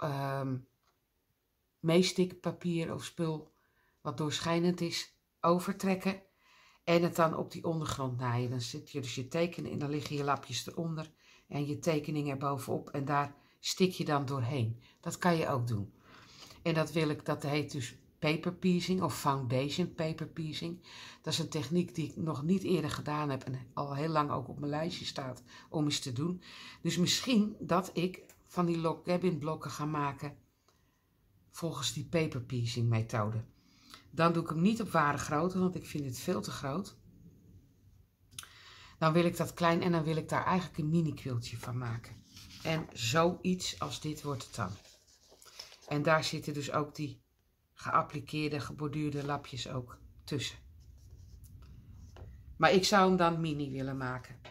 meestikpapier of spul wat doorschijnend is, overtrekken en het dan op die ondergrond naaien. Dan zit je dus je tekenen en dan liggen je lapjes eronder en je tekening erbovenop en daar stik je dan doorheen. Dat kan je ook doen. En dat heet dus paper piecing of foundation paper piecing. Dat is een techniek die ik nog niet eerder gedaan heb en al heel lang ook op mijn lijstje staat om eens te doen. Dus misschien dat ik van die log cabin blokken ga maken volgens die paper piecing methode. Dan doe ik hem niet op ware grootte, want ik vind het veel te groot. Dan wil ik dat klein en dan wil ik daar eigenlijk een mini quiltje van maken. En zoiets als dit wordt het dan. En daar zitten dus ook die geappliqueerde, geborduurde lapjes ook tussen. Maar ik zou hem dan mini willen maken.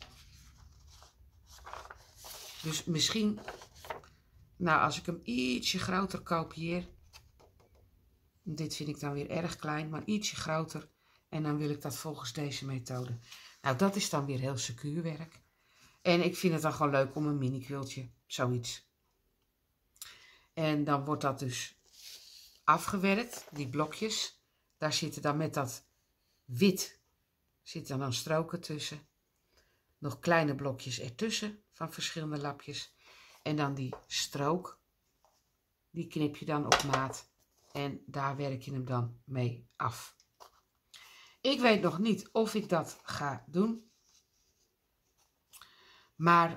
Dus misschien, nou als ik hem ietsje groter kopieer. Dit vind ik dan weer erg klein, maar ietsje groter. En dan wil ik dat volgens deze methode. Nou, dat is dan weer heel secuur werk. En ik vind het dan gewoon leuk om een mini quiltje, zoiets. En dan wordt dat dus afgewerkt, die blokjes. Daar zitten dan met dat wit, zitten dan stroken tussen. Nog kleine blokjes ertussen van verschillende lapjes. En dan die strook, die knip je dan op maat. En daar werk je hem dan mee af. Ik weet nog niet of ik dat ga doen. Maar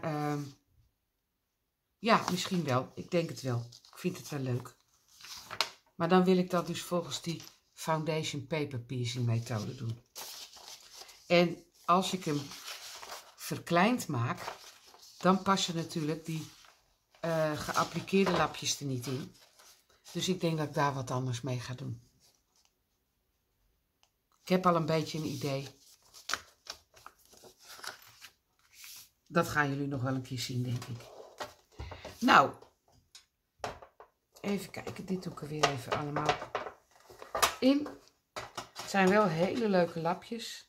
ja, misschien wel. Ik denk het wel. Ik vind het wel leuk. Maar dan wil ik dat dus volgens die foundation paper piecing methode doen. En als ik hem verkleind maak, dan passen natuurlijk die geappliqueerde lapjes er niet in. Dus ik denk dat ik daar wat anders mee ga doen. Ik heb al een beetje een idee. Dat gaan jullie nog wel een keer zien, denk ik. Nou, even kijken. Dit doe ik er weer even allemaal in. Het zijn wel hele leuke lapjes.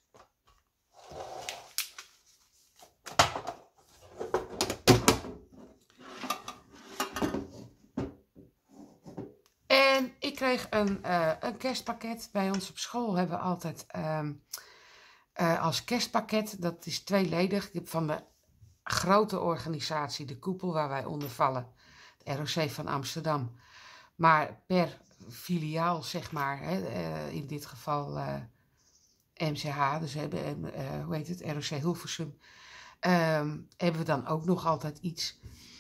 En ik kreeg een kerstpakket. Bij ons op school hebben we altijd als kerstpakket, dat is tweeledig. Ik heb van de grote organisatie, de Koepel, waar wij onder vallen, het ROC van Amsterdam. Maar per filiaal, zeg maar, in dit geval MCH, dus hoe heet het, ROC Hilversum, hebben we dan ook nog altijd iets.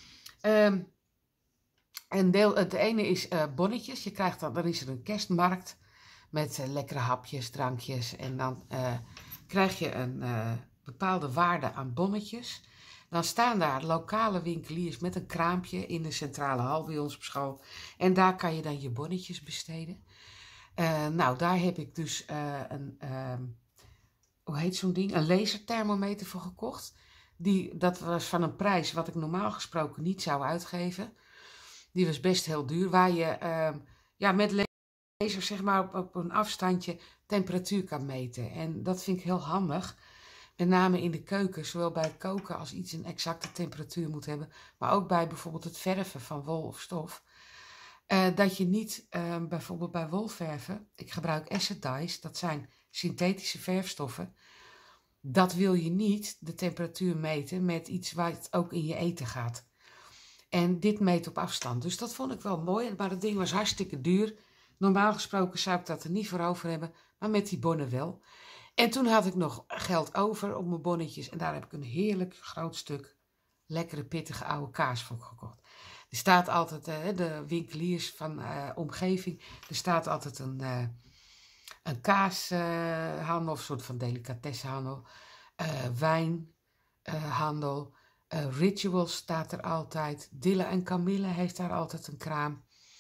Het ene is bonnetjes. Je krijgt dan is er een kerstmarkt met lekkere hapjes, drankjes. En dan krijg je een bepaalde waarde aan bonnetjes. Dan staan daar lokale winkeliers met een kraampje in de centrale hal bij ons op school. En daar kan je dan je bonnetjes besteden. Nou, daar heb ik dus hoe heet zo'n ding? Een laserthermometer voor gekocht. Dat was van een prijs wat ik normaal gesproken niet zou uitgeven. Die was best heel duur. Waar je met laser zeg maar op een afstandje temperatuur kan meten. En dat vind ik heel handig. Met name in de keuken, zowel bij het koken als iets een exacte temperatuur moet hebben. Maar ook bij bijvoorbeeld het verven van wol of stof. Dat je niet bijvoorbeeld bij wolverven, ik gebruik acid dyes, dat zijn synthetische verfstoffen. Dat wil je niet de temperatuur meten met iets waar het ook in je eten gaat. En dit meet op afstand. Dus dat vond ik wel mooi. Maar het ding was hartstikke duur. Normaal gesproken zou ik dat er niet voor over hebben. Maar met die bonnen wel. En toen had ik nog geld over op mijn bonnetjes. En daar heb ik een heerlijk groot stuk lekkere pittige oude kaas voor gekocht. Er staat altijd, de winkeliers van omgeving. Er staat altijd een kaashandel of een soort van delicatessenhandel. Wijnhandel. Rituals staat er altijd. Dille en Camille heeft daar altijd een kraam.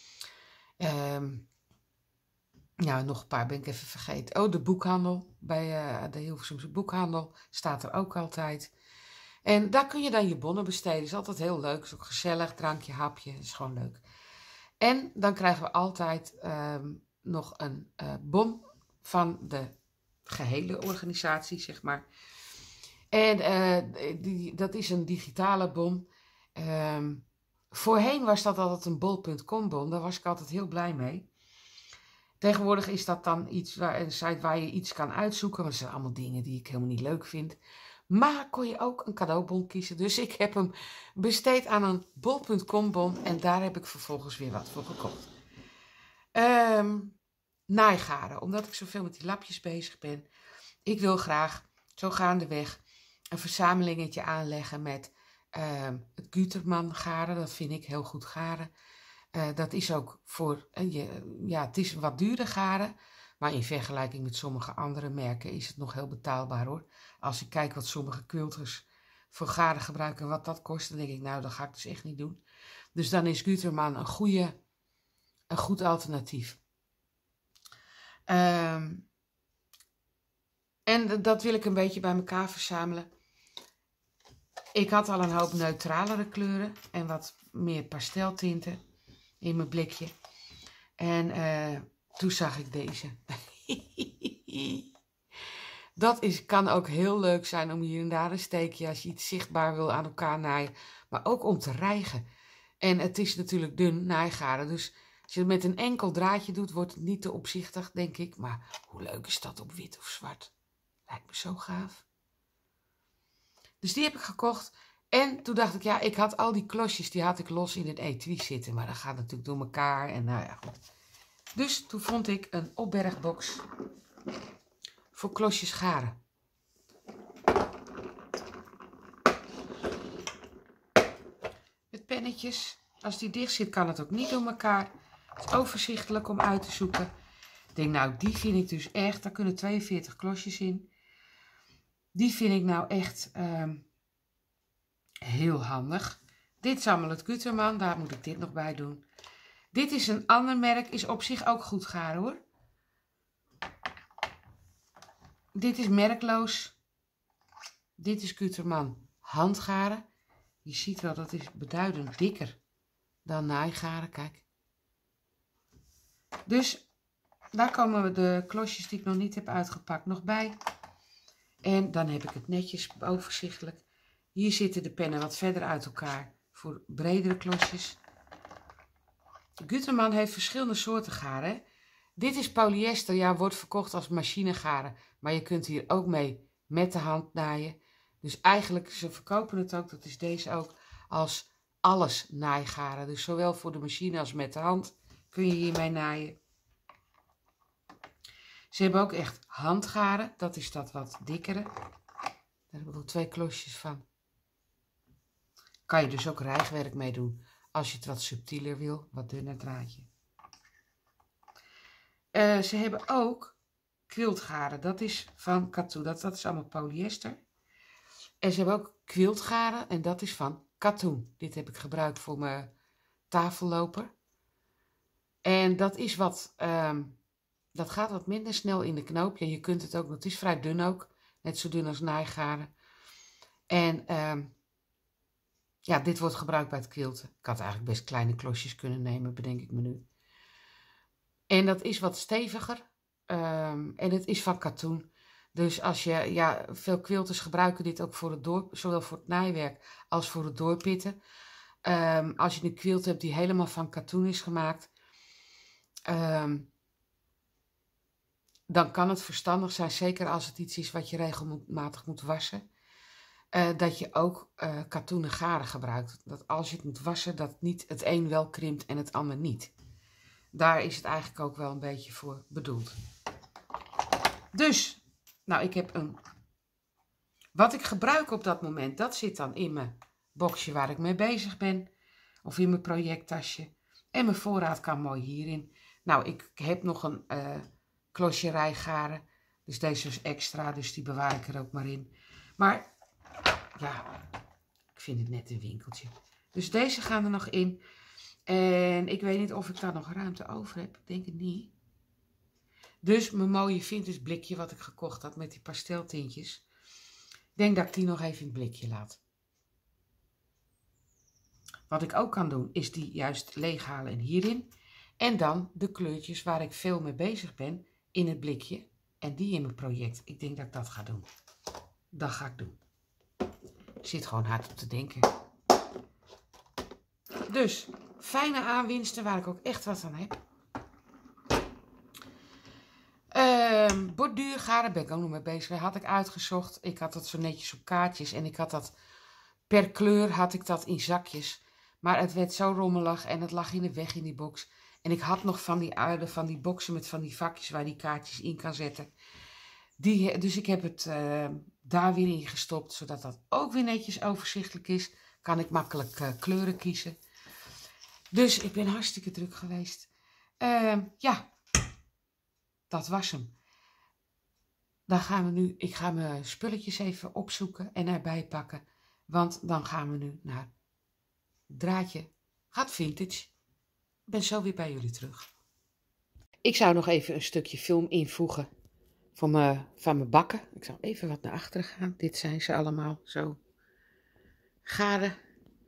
Nog een paar ben ik even vergeten. Oh, de boekhandel. Bij de Hilversumse boekhandel staat er ook altijd. En daar kun je dan je bonnen besteden. Is altijd heel leuk. Is ook gezellig. Drankje, hapje. Is gewoon leuk. En dan krijgen we altijd nog een bon van de gehele organisatie, zeg maar. En dat is een digitale bon. Voorheen was dat altijd een bol.com bon. Daar was ik altijd heel blij mee. Tegenwoordig is dat dan een site waar je iets kan uitzoeken. Maar dat zijn allemaal dingen die ik helemaal niet leuk vind. Maar kon je ook een cadeaubon kiezen. Dus ik heb hem besteed aan een bol.com bon. En daar heb ik vervolgens weer wat voor gekocht. Naaigaren. Omdat ik zoveel met die lapjes bezig ben. Ik wil graag zo gaandeweg een verzamelingetje aanleggen met het Gutermann garen. Dat vind ik heel goed garen. Dat is ook voor, het is een wat duurder garen. Maar in vergelijking met sommige andere merken is het nog heel betaalbaar hoor. Als ik kijk wat sommige quilters voor garen gebruiken en wat dat kost, dan denk ik nou, dat ga ik dus echt niet doen. Dus dan is Gutermann een goed alternatief. En dat wil ik een beetje bij elkaar verzamelen. Ik had al een hoop neutralere kleuren en wat meer pasteltinten in mijn blikje. En toen zag ik deze. Kan ook heel leuk zijn om hier en daar een steekje als je iets zichtbaar wil aan elkaar naaien. Maar ook om te rijgen. En het is natuurlijk dun naaigaren. Dus als je het met een enkel draadje doet, wordt het niet te opzichtig, denk ik. Maar hoe leuk is dat op wit of zwart? Lijkt me zo gaaf. Dus die heb ik gekocht. En toen dacht ik, ja, ik had al die klosjes, die had ik los in het etui zitten. Maar dat gaat natuurlijk door elkaar. En nou ja, goed. Dus toen vond ik een opbergbox voor klosjes garen. Met pennetjes. Als die dicht zit, kan het ook niet door elkaar. Het is overzichtelijk om uit te zoeken. Ik denk, nou, die vind ik dus echt. Daar kunnen 42 klosjes in. Die vind ik nou echt heel handig. Dit is allemaal het Gutermann. Daar moet ik dit nog bij doen. Dit is een ander merk. Is op zich ook goed garen hoor. Dit is merkloos. Dit is Gutermann handgaren. Je ziet wel, dat is beduidend dikker dan naaigaren. Kijk. Dus daar komen de klosjes die ik nog niet heb uitgepakt nog bij. En dan heb ik het netjes overzichtelijk. Hier zitten de pennen wat verder uit elkaar voor bredere klosjes. Gutermann heeft verschillende soorten garen. Hè? Dit is polyester, ja, wordt verkocht als machinegaren. Maar je kunt hier ook mee met de hand naaien. Dus eigenlijk, ze verkopen het ook, dat is deze ook, als alles naaigaren. Dus zowel voor de machine als met de hand kun je hiermee naaien. Ze hebben ook echt handgaren, dat is dat wat dikkere. Daar hebben we 2 klosjes van. Kan je dus ook rijgwerk mee doen, als je het wat subtieler wil, wat dunner draadje. Ze hebben ook quiltgaren, dat is van katoen, dat is allemaal polyester. En ze hebben ook quiltgaren en dat is van katoen. Dit heb ik gebruikt voor mijn tafelloper. En dat is dat gaat wat minder snel in de knoop. Ja, je kunt het ook, het is vrij dun ook. Net zo dun als naaigaren. En ja, dit wordt gebruikt bij het quilten. Ik had eigenlijk best kleine klosjes kunnen nemen, bedenk ik me nu. En dat is wat steviger. En het is van katoen. Dus als je, ja, veel quilters gebruiken dit ook voor zowel voor het naaiwerk als voor het doorpitten. Als je een quilt hebt die helemaal van katoen is gemaakt, dan kan het verstandig zijn, zeker als het iets is wat je regelmatig moet wassen, dat je ook katoenen garen gebruikt. Dat als je het moet wassen, dat niet het een wel krimpt en het ander niet. Daar is het eigenlijk ook wel een beetje voor bedoeld. Dus, nou, ik heb wat ik gebruik op dat moment, dat zit dan in mijn boxje waar ik mee bezig ben. Of in mijn projecttasje. En mijn voorraad kan mooi hierin. Nou, ik heb nog een klosje rijgaren. Dus deze is extra, dus die bewaar ik er ook maar in. Maar, ja, ik vind het net een winkeltje. Dus deze gaan er nog in. En ik weet niet of ik daar nog ruimte over heb. Ik denk het niet. Dus mijn mooie vintage blikje wat ik gekocht had met die pasteltintjes. Ik denk dat ik die nog even in het blikje laat. Wat ik ook kan doen is die juist leeghalen en hierin. En dan de kleurtjes waar ik veel mee bezig ben in het blikje. En die in mijn project. Ik denk dat ik dat ga doen. Dat ga ik doen. Ik zit gewoon hard op te denken. Dus fijne aanwinsten waar ik ook echt wat aan heb. Borduurgaren ben ik ook nog mee bezig. Dat had ik uitgezocht. Ik had dat zo netjes op kaartjes. En ik had dat per kleur had ik dat in zakjes. Maar het werd zo rommelig en het lag in de weg in die box. En ik had nog van die boxen met van die vakjes waar die kaartjes in kan zetten. Dus ik heb het daar weer in gestopt. Zodat dat ook weer netjes overzichtelijk is. Kan ik makkelijk kleuren kiezen. Dus ik ben hartstikke druk geweest. Ja, dat was hem. Dan gaan we nu, ik ga mijn spulletjes even opzoeken en erbij pakken. Want dan gaan we nu naar draadje gaat vintage. Ik ben zo weer bij jullie terug. Ik zou nog even een stukje film invoegen van mijn bakken. Ik zal even wat naar achteren gaan. Dit zijn ze allemaal zo. Garen.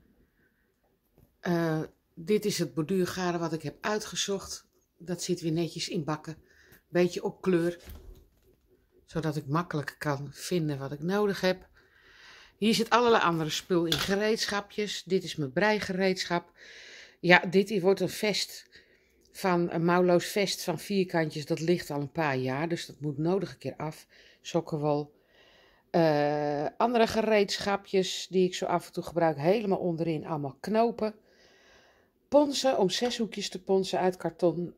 Dit is het borduurgaren wat ik heb uitgezocht. Dat zit weer netjes in bakken. Beetje op kleur. Zodat ik makkelijk kan vinden wat ik nodig heb. Hier zit allerlei andere spul in gereedschapjes. Dit is mijn breigereedschap. Ja, dit wordt een vest een mouwloos vest van vierkantjes. Dat ligt al een paar jaar, dus dat moet nodig een keer af. Sokkenwol. Andere gereedschapjes die ik zo af en toe gebruik. Helemaal onderin allemaal knopen. Ponsen om 6 hoekjes te ponsen uit karton.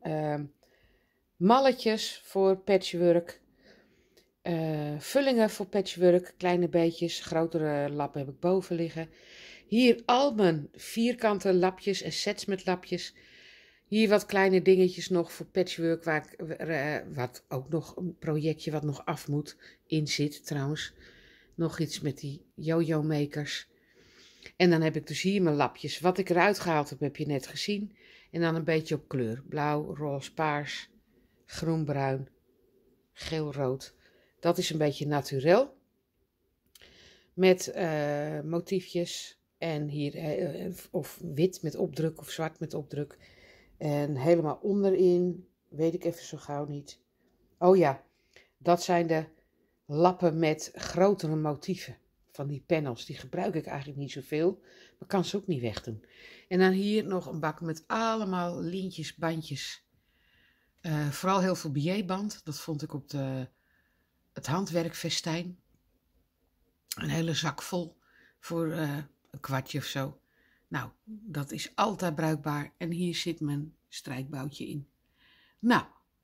Malletjes voor patchwork. Vullingen voor patchwork, kleine beetjes, grotere lappen heb ik boven liggen. Hier al mijn vierkante lapjes en sets met lapjes. Hier wat kleine dingetjes nog voor patchwork, wat ook nog een projectje wat nog af moet in zit trouwens. Nog iets met die yo-yo makers. En dan heb ik dus hier mijn lapjes. Wat ik eruit gehaald heb je net gezien. En dan een beetje op kleur. Blauw, roze, paars, groen, bruin, geel, rood. Dat is een beetje naturel. Met motiefjes. En hier of wit met opdruk of zwart met opdruk. En helemaal onderin, weet ik even zo gauw niet. Oh ja, dat zijn de lappen met grotere motieven. Van die panels. Die gebruik ik eigenlijk niet zoveel. Maar kan ze ook niet wegdoen. En dan hier nog een bak met allemaal lintjes, bandjes. Vooral heel veel biéband. Dat vond ik op het handwerkfestijn. Een hele zak vol voor een kwartje of zo. Nou, dat is altijd bruikbaar. En hier zit mijn strijkboutje in. Nou,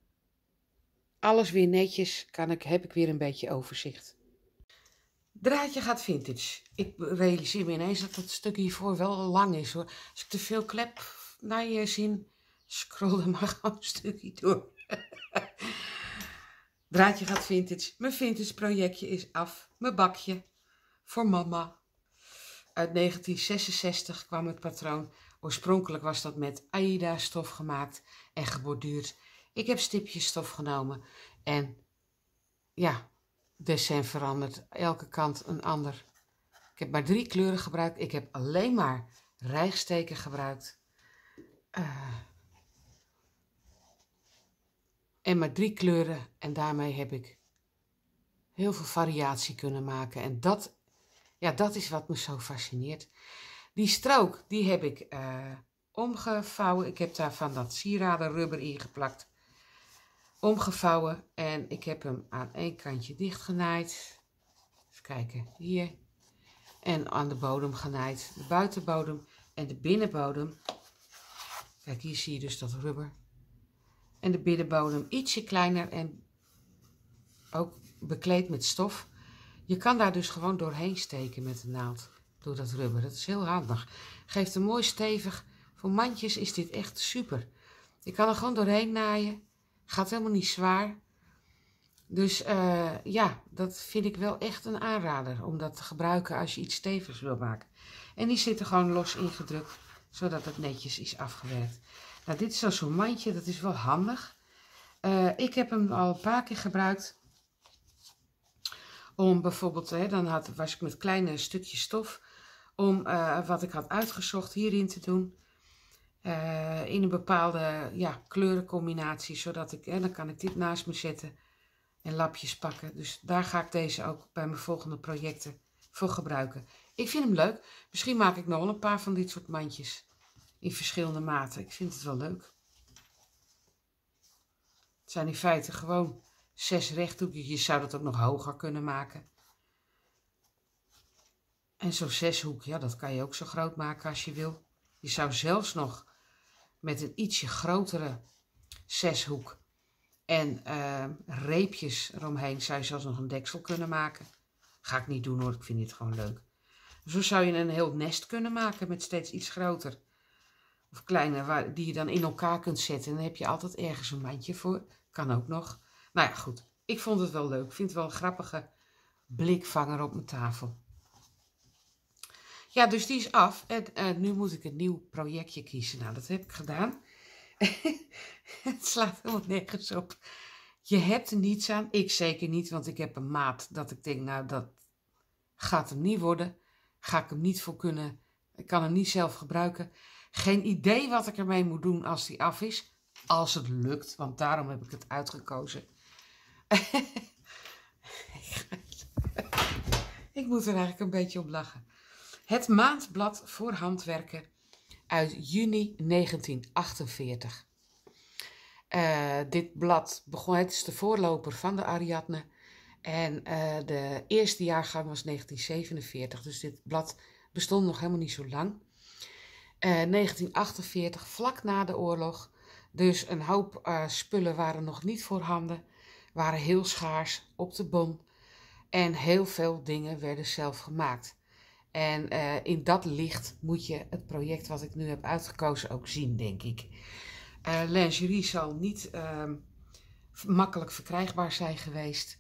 alles weer netjes. Heb ik weer een beetje overzicht. Draadje gaat vintage. Ik realiseer me ineens dat het stuk hiervoor wel lang is hoor. Als ik te veel klep naar je zin, scroll er maar gewoon een stukje door. Draadje gaat vintage. Mijn vintage projectje is af. Mijn bakje voor mama. Uit 1966 kwam het patroon. Oorspronkelijk was dat met Aida stof gemaakt en geborduurd. Ik heb stipjes stof genomen en ja, dessin veranderd. Elke kant een ander. Ik heb maar 3 kleuren gebruikt. Ik heb alleen maar rijgsteken gebruikt. En maar 3 kleuren en daarmee heb ik heel veel variatie kunnen maken. En dat is wat me zo fascineert. Die strook, die heb ik omgevouwen. Ik heb daar van dat sieradenrubber ingeplakt. Omgevouwen en ik heb hem aan één kantje dichtgenaaid. Even kijken, hier. En aan de bodem genaaid. De buitenbodem en de binnenbodem. Kijk, hier zie je dus dat rubber. En de binnenbodem ietsje kleiner en ook bekleed met stof. Je kan daar dus gewoon doorheen steken met de naald. Door dat rubber. Dat is heel handig. Geeft een mooi stevig. Voor mandjes is dit echt super. Je kan er gewoon doorheen naaien. Gaat helemaal niet zwaar. Dus ja, dat vind ik wel echt een aanrader. Om dat te gebruiken als je iets stevigs wil maken. En die zitten gewoon los ingedrukt. Zodat het netjes is afgewerkt. Nou, dit is dan zo'n mandje. Dat is wel handig. Ik heb hem al een paar keer gebruikt. Om bijvoorbeeld, was ik met kleine stukjes stof. Om wat ik had uitgezocht hierin te doen. In een bepaalde kleurencombinatie. Zodat dan kan ik dit naast me zetten. En lapjes pakken. Dus daar ga ik deze ook bij mijn volgende projecten voor gebruiken. Ik vind hem leuk. Misschien maak ik nog wel een paar van dit soort mandjes. In verschillende maten. Ik vind het wel leuk. Het zijn in feite gewoon 6 rechthoekjes. Je zou dat ook nog hoger kunnen maken. En zo'n 6-hoek, ja, dat kan je ook zo groot maken als je wil. Je zou zelfs nog met een ietsje grotere 6-hoek en reepjes eromheen, zou je zelfs nog een deksel kunnen maken. Ga ik niet doen hoor, ik vind dit gewoon leuk. Zo zou je een heel nest kunnen maken met steeds iets groter. Of kleiner, die je dan in elkaar kunt zetten. En dan heb je altijd ergens een mandje voor. Kan ook nog. Nou ja, goed. Ik vond het wel leuk. Ik vind het wel een grappige blikvanger op mijn tafel. Ja, dus die is af. En nu moet ik een nieuw projectje kiezen. Nou, dat heb ik gedaan. Het slaat helemaal nergens op. Je hebt er niets aan. Ik zeker niet, want ik heb een maat dat ik denk, nou, dat gaat hem niet worden. Ga ik hem niet voor kunnen. Ik kan hem niet zelf gebruiken. Geen idee wat ik ermee moet doen als die af is. Als het lukt, want daarom heb ik het uitgekozen. Ik moet er eigenlijk een beetje om lachen. Het maandblad voor handwerken uit juni 1948. Dit blad begon, het is de voorloper van de Ariadne. En de eerste jaargang was 1947. Dus dit blad bestond nog helemaal niet zo lang. 1948, vlak na de oorlog. Dus een hoop spullen waren nog niet voorhanden. Waren heel schaars op de bon. En heel veel dingen werden zelf gemaakt. En in dat licht moet je het project wat ik nu heb uitgekozen ook zien, denk ik. Lingerie zal niet makkelijk verkrijgbaar zijn geweest.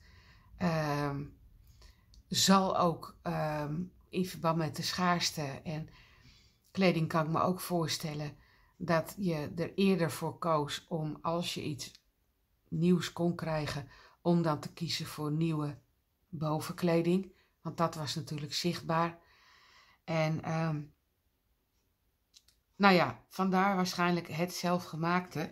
Zal ook in verband met de schaarste en kleding kan ik me ook voorstellen dat je er eerder voor koos om, als je iets nieuws kon krijgen, om dan te kiezen voor nieuwe bovenkleding. Want dat was natuurlijk zichtbaar. En nou ja, vandaar waarschijnlijk het zelfgemaakte.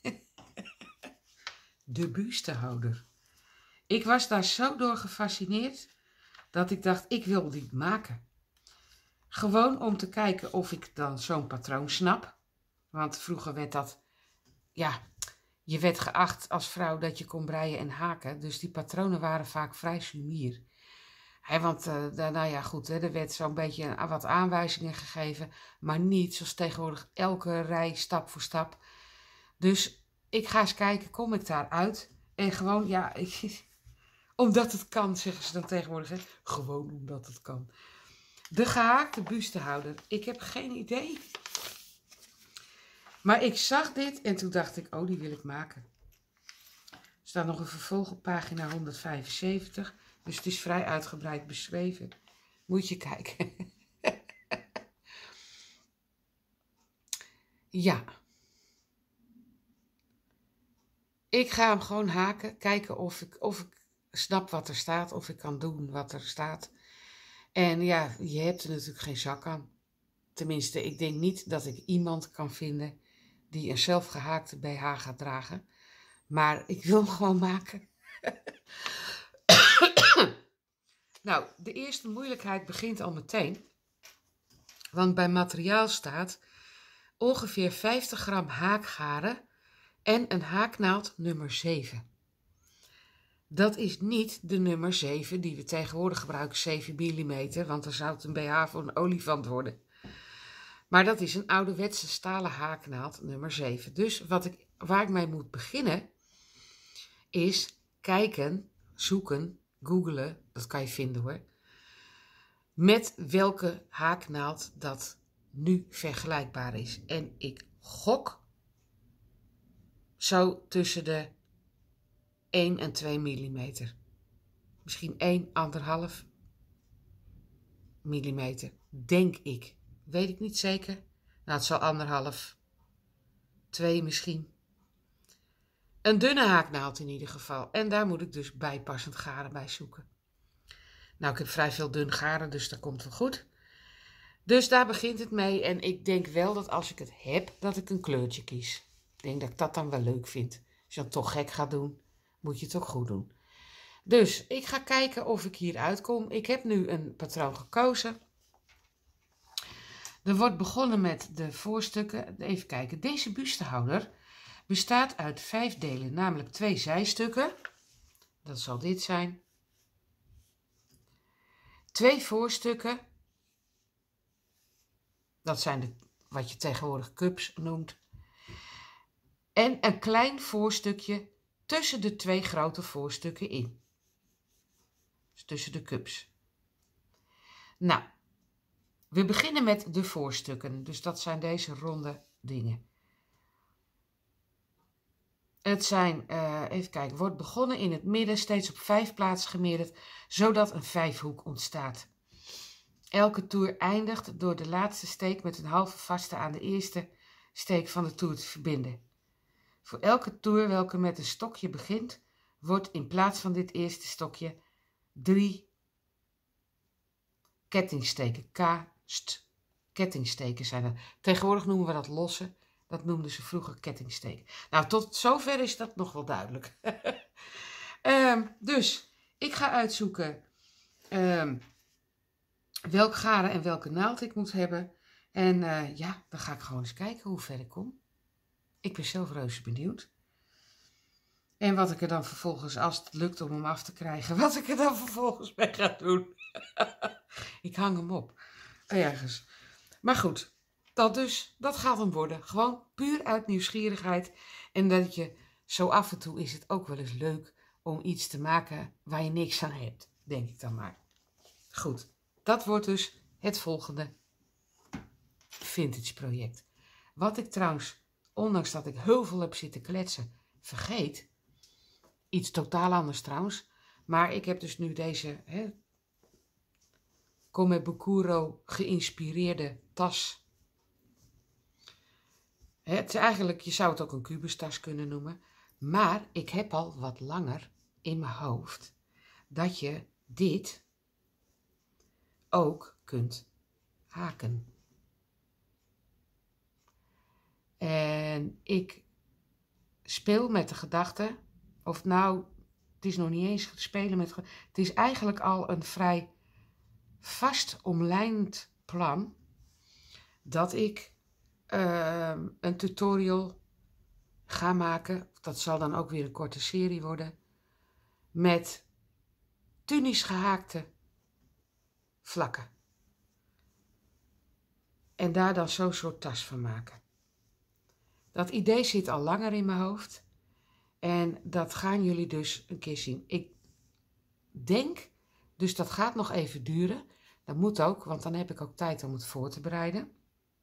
De bustehouder. Ik was daar zo door gefascineerd dat ik dacht, ik wil die maken. Gewoon om te kijken of ik dan zo'n patroon snap. Want vroeger werd dat, ja, je werd geacht als vrouw dat je kon breien en haken. Dus die patronen waren vaak vrij sumier. Want nou ja, goed, er werd zo'n beetje wat aanwijzingen gegeven. Maar niet zoals tegenwoordig elke rij stap voor stap. Dus ik ga eens kijken, kom ik daaruit? En gewoon, ja, omdat het kan, zeggen ze dan tegenwoordig. Hè? Gewoon omdat het kan. De gehaakte bustehouder. Ik heb geen idee. Maar ik zag dit en toen dacht ik, oh, die wil ik maken. Er staat nog een vervolg op pagina 175. Dus het is vrij uitgebreid beschreven. Moet je kijken. Ja. Ik ga hem gewoon haken. Kijken of ik snap wat er staat. Of ik kan doen wat er staat. En ja, je hebt er natuurlijk geen zak aan. Tenminste, ik denk niet dat ik iemand kan vinden die een zelfgehaakte BH gaat dragen. Maar ik wil hem gewoon maken. Nou, de eerste moeilijkheid begint al meteen. Want bij materiaal staat ongeveer 50 gram haakgaren en een haaknaald nummer 7. Dat is niet de nummer 7 die we tegenwoordig gebruiken, 7 mm, want dan zou het een BH voor een olifant worden. Maar dat is een ouderwetse stalen haaknaald nummer 7. Dus waar ik mee moet beginnen is kijken, zoeken, googlen, dat kan je vinden hoor, met welke haaknaald dat nu vergelijkbaar is. En ik gok zo tussen de 1 en 2 mm. Misschien 1,5 mm, denk ik. Weet ik niet zeker. Nou, het zal 1,5, 2 misschien. Een dunne haaknaald in ieder geval. En daar moet ik dus bijpassend garen bij zoeken. Nou, ik heb vrij veel dun garen, dus dat komt wel goed. Dus daar begint het mee. En ik denk wel dat als ik het heb, dat ik een kleurtje kies. Ik denk dat ik dat dan wel leuk vind. Als je dan toch gek gaat doen, moet je het ook goed doen. Dus ik ga kijken of ik hier uitkom. Ik heb nu een patroon gekozen. Er wordt begonnen met de voorstukken. Even kijken. Deze bustehouder bestaat uit 5 delen, namelijk 2 zijstukken. Dat zal dit zijn. 2 voorstukken. Dat zijn wat je tegenwoordig cups noemt. En een klein voorstukje tussen de 2 grote voorstukken in. Dus tussen de cups. Nou, we beginnen met de voorstukken. Dus dat zijn deze ronde dingen. Het zijn, even kijken, wordt begonnen in het midden, steeds op 5 plaatsen gemiddeld, zodat een 5-hoek ontstaat. Elke toer eindigt door de laatste steek met een halve vaste aan de eerste steek van de toer te verbinden. Voor elke toer welke met een stokje begint, wordt in plaats van dit eerste stokje 3 kettingsteken, kettingsteken zijn dat. Tegenwoordig noemen we dat losse, dat noemden ze vroeger kettingsteken. Nou, tot zover is dat nog wel duidelijk. Dus ik ga uitzoeken welk garen en welke naald ik moet hebben. En ja, dan ga ik gewoon eens kijken hoe ver ik kom. Ik ben zelf reuze benieuwd. En wat ik er dan vervolgens, als het lukt om hem af te krijgen, wat ik er dan vervolgens mee ga doen. Ik hang hem op. Ergens. Maar goed, dat gaat hem worden. Gewoon puur uit nieuwsgierigheid. En dat je zo af en toe is het ook wel eens leuk om iets te maken waar je niks aan hebt. Denk ik dan maar. Goed, dat wordt dus het volgende vintage project. Wat ik trouwens, ondanks dat ik heel veel heb zitten kletsen, vergeet. Iets totaal anders trouwens. Maar ik heb dus nu deze Komebukuro geïnspireerde tas. Het is eigenlijk, je zou het ook een kubustas kunnen noemen. Maar ik heb al wat langer in mijn hoofd dat je dit ook kunt haken. En ik speel met de gedachte, of nou, het is nog niet eens spelen met, het is eigenlijk al een vrij vast omlijnd plan dat ik een tutorial ga maken. Dat zal dan ook weer een korte serie worden. Met tunisch gehaakte vlakken. En daar dan zo'n soort tas van maken. Dat idee zit al langer in mijn hoofd. En dat gaan jullie dus een keer zien. Ik denk, dus dat gaat nog even duren. Dat moet ook, want dan heb ik ook tijd om het voor te bereiden.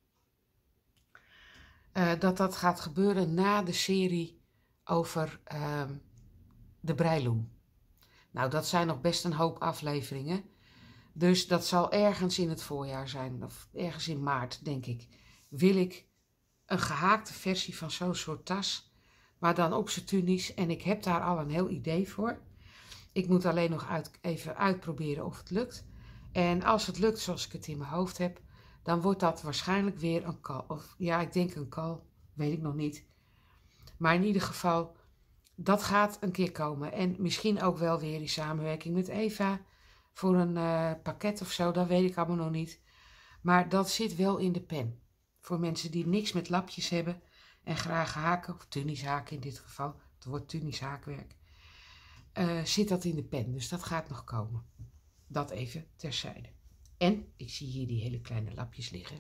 Dat gaat gebeuren na de serie over de breiloem. Nou, dat zijn nog best een hoop afleveringen. Dus dat zal ergens in het voorjaar zijn, of ergens in maart, denk ik. Wil ik een gehaakte versie van zo'n soort tas, maar dan op z'n tunies. En ik heb daar al een heel idee voor. Ik moet alleen nog even uitproberen of het lukt. En als het lukt zoals ik het in mijn hoofd heb, dan wordt dat waarschijnlijk weer een kal. Of ja, ik denk een kal, weet ik nog niet. Maar in ieder geval, dat gaat een keer komen. En misschien ook wel weer in samenwerking met Eva voor een pakket of zo, dat weet ik allemaal nog niet. Maar dat zit wel in de pen. Voor mensen die niks met lapjes hebben en graag haken, of tunishaken in dit geval, het wordt tunishaakwerk, zit dat in de pen. Dus dat gaat nog komen. Dat even terzijde. En ik zie hier die hele kleine lapjes liggen.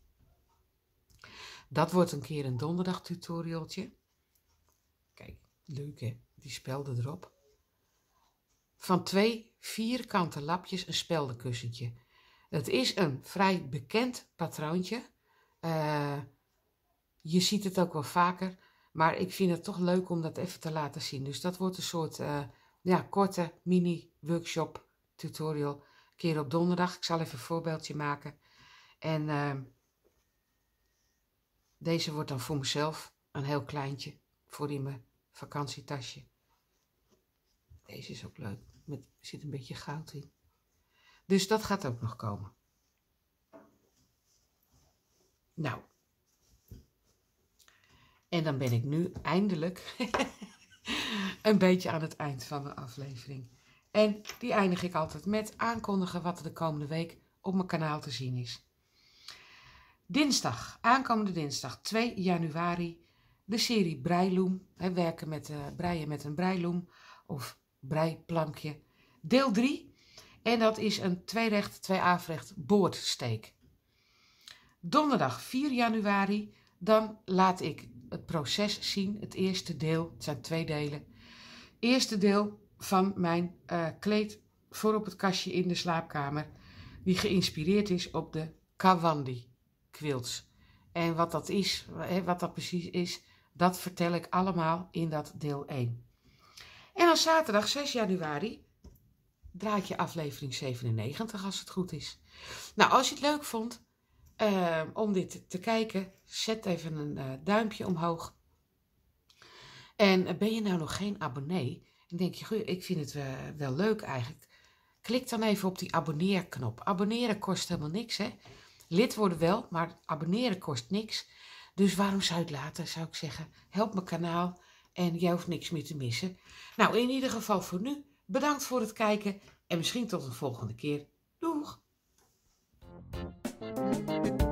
Dat wordt een keer een donderdag tutorialtje. Kijk, leuk hè, die spelden erop. Van 2 vierkante lapjes een speldenkussentje. Het is een vrij bekend patroontje. Je ziet het ook wel vaker, maar ik vind het toch leuk om dat even te laten zien. Dus dat wordt een soort korte mini workshop tutorial. Een keer op donderdag. Ik zal even een voorbeeldje maken. En deze wordt dan voor mezelf een heel kleintje voor in mijn vakantietasje. Deze is ook leuk. Er zit een beetje goud in. Dus dat gaat ook nog komen. Nou. En dan ben ik nu eindelijk een beetje aan het eind van mijn aflevering. En die eindig ik altijd met aankondigen wat er de komende week op mijn kanaal te zien is. Dinsdag, aankomende dinsdag 2 januari, de serie Breiloom. Werken met breien met een breiloom of breiplankje. Deel 3. En dat is een 2 recht, 2 averecht boordsteek. Donderdag 4 januari, dan laat ik het proces zien. Het eerste deel, het zijn 2 delen. Eerste deel van mijn kleed voor op het kastje in de slaapkamer. Die geïnspireerd is op de Kawandi quilts. En wat dat is, wat dat precies is, dat vertel ik allemaal in dat deel 1. En dan zaterdag 6 januari draait je aflevering 97 als het goed is. Nou, als je het leuk vond om dit te kijken, zet even een duimpje omhoog. En ben je nou nog geen abonnee en denk je, goh, ik vind het wel leuk eigenlijk, klik dan even op die abonneerknop. Abonneren kost helemaal niks, hè. Lid worden wel, maar abonneren kost niks. Dus waarom zou je het laten, zou ik zeggen. Help mijn kanaal en jij hoeft niks meer te missen. Nou, in ieder geval voor nu, bedankt voor het kijken en misschien tot een volgende keer. Doeg!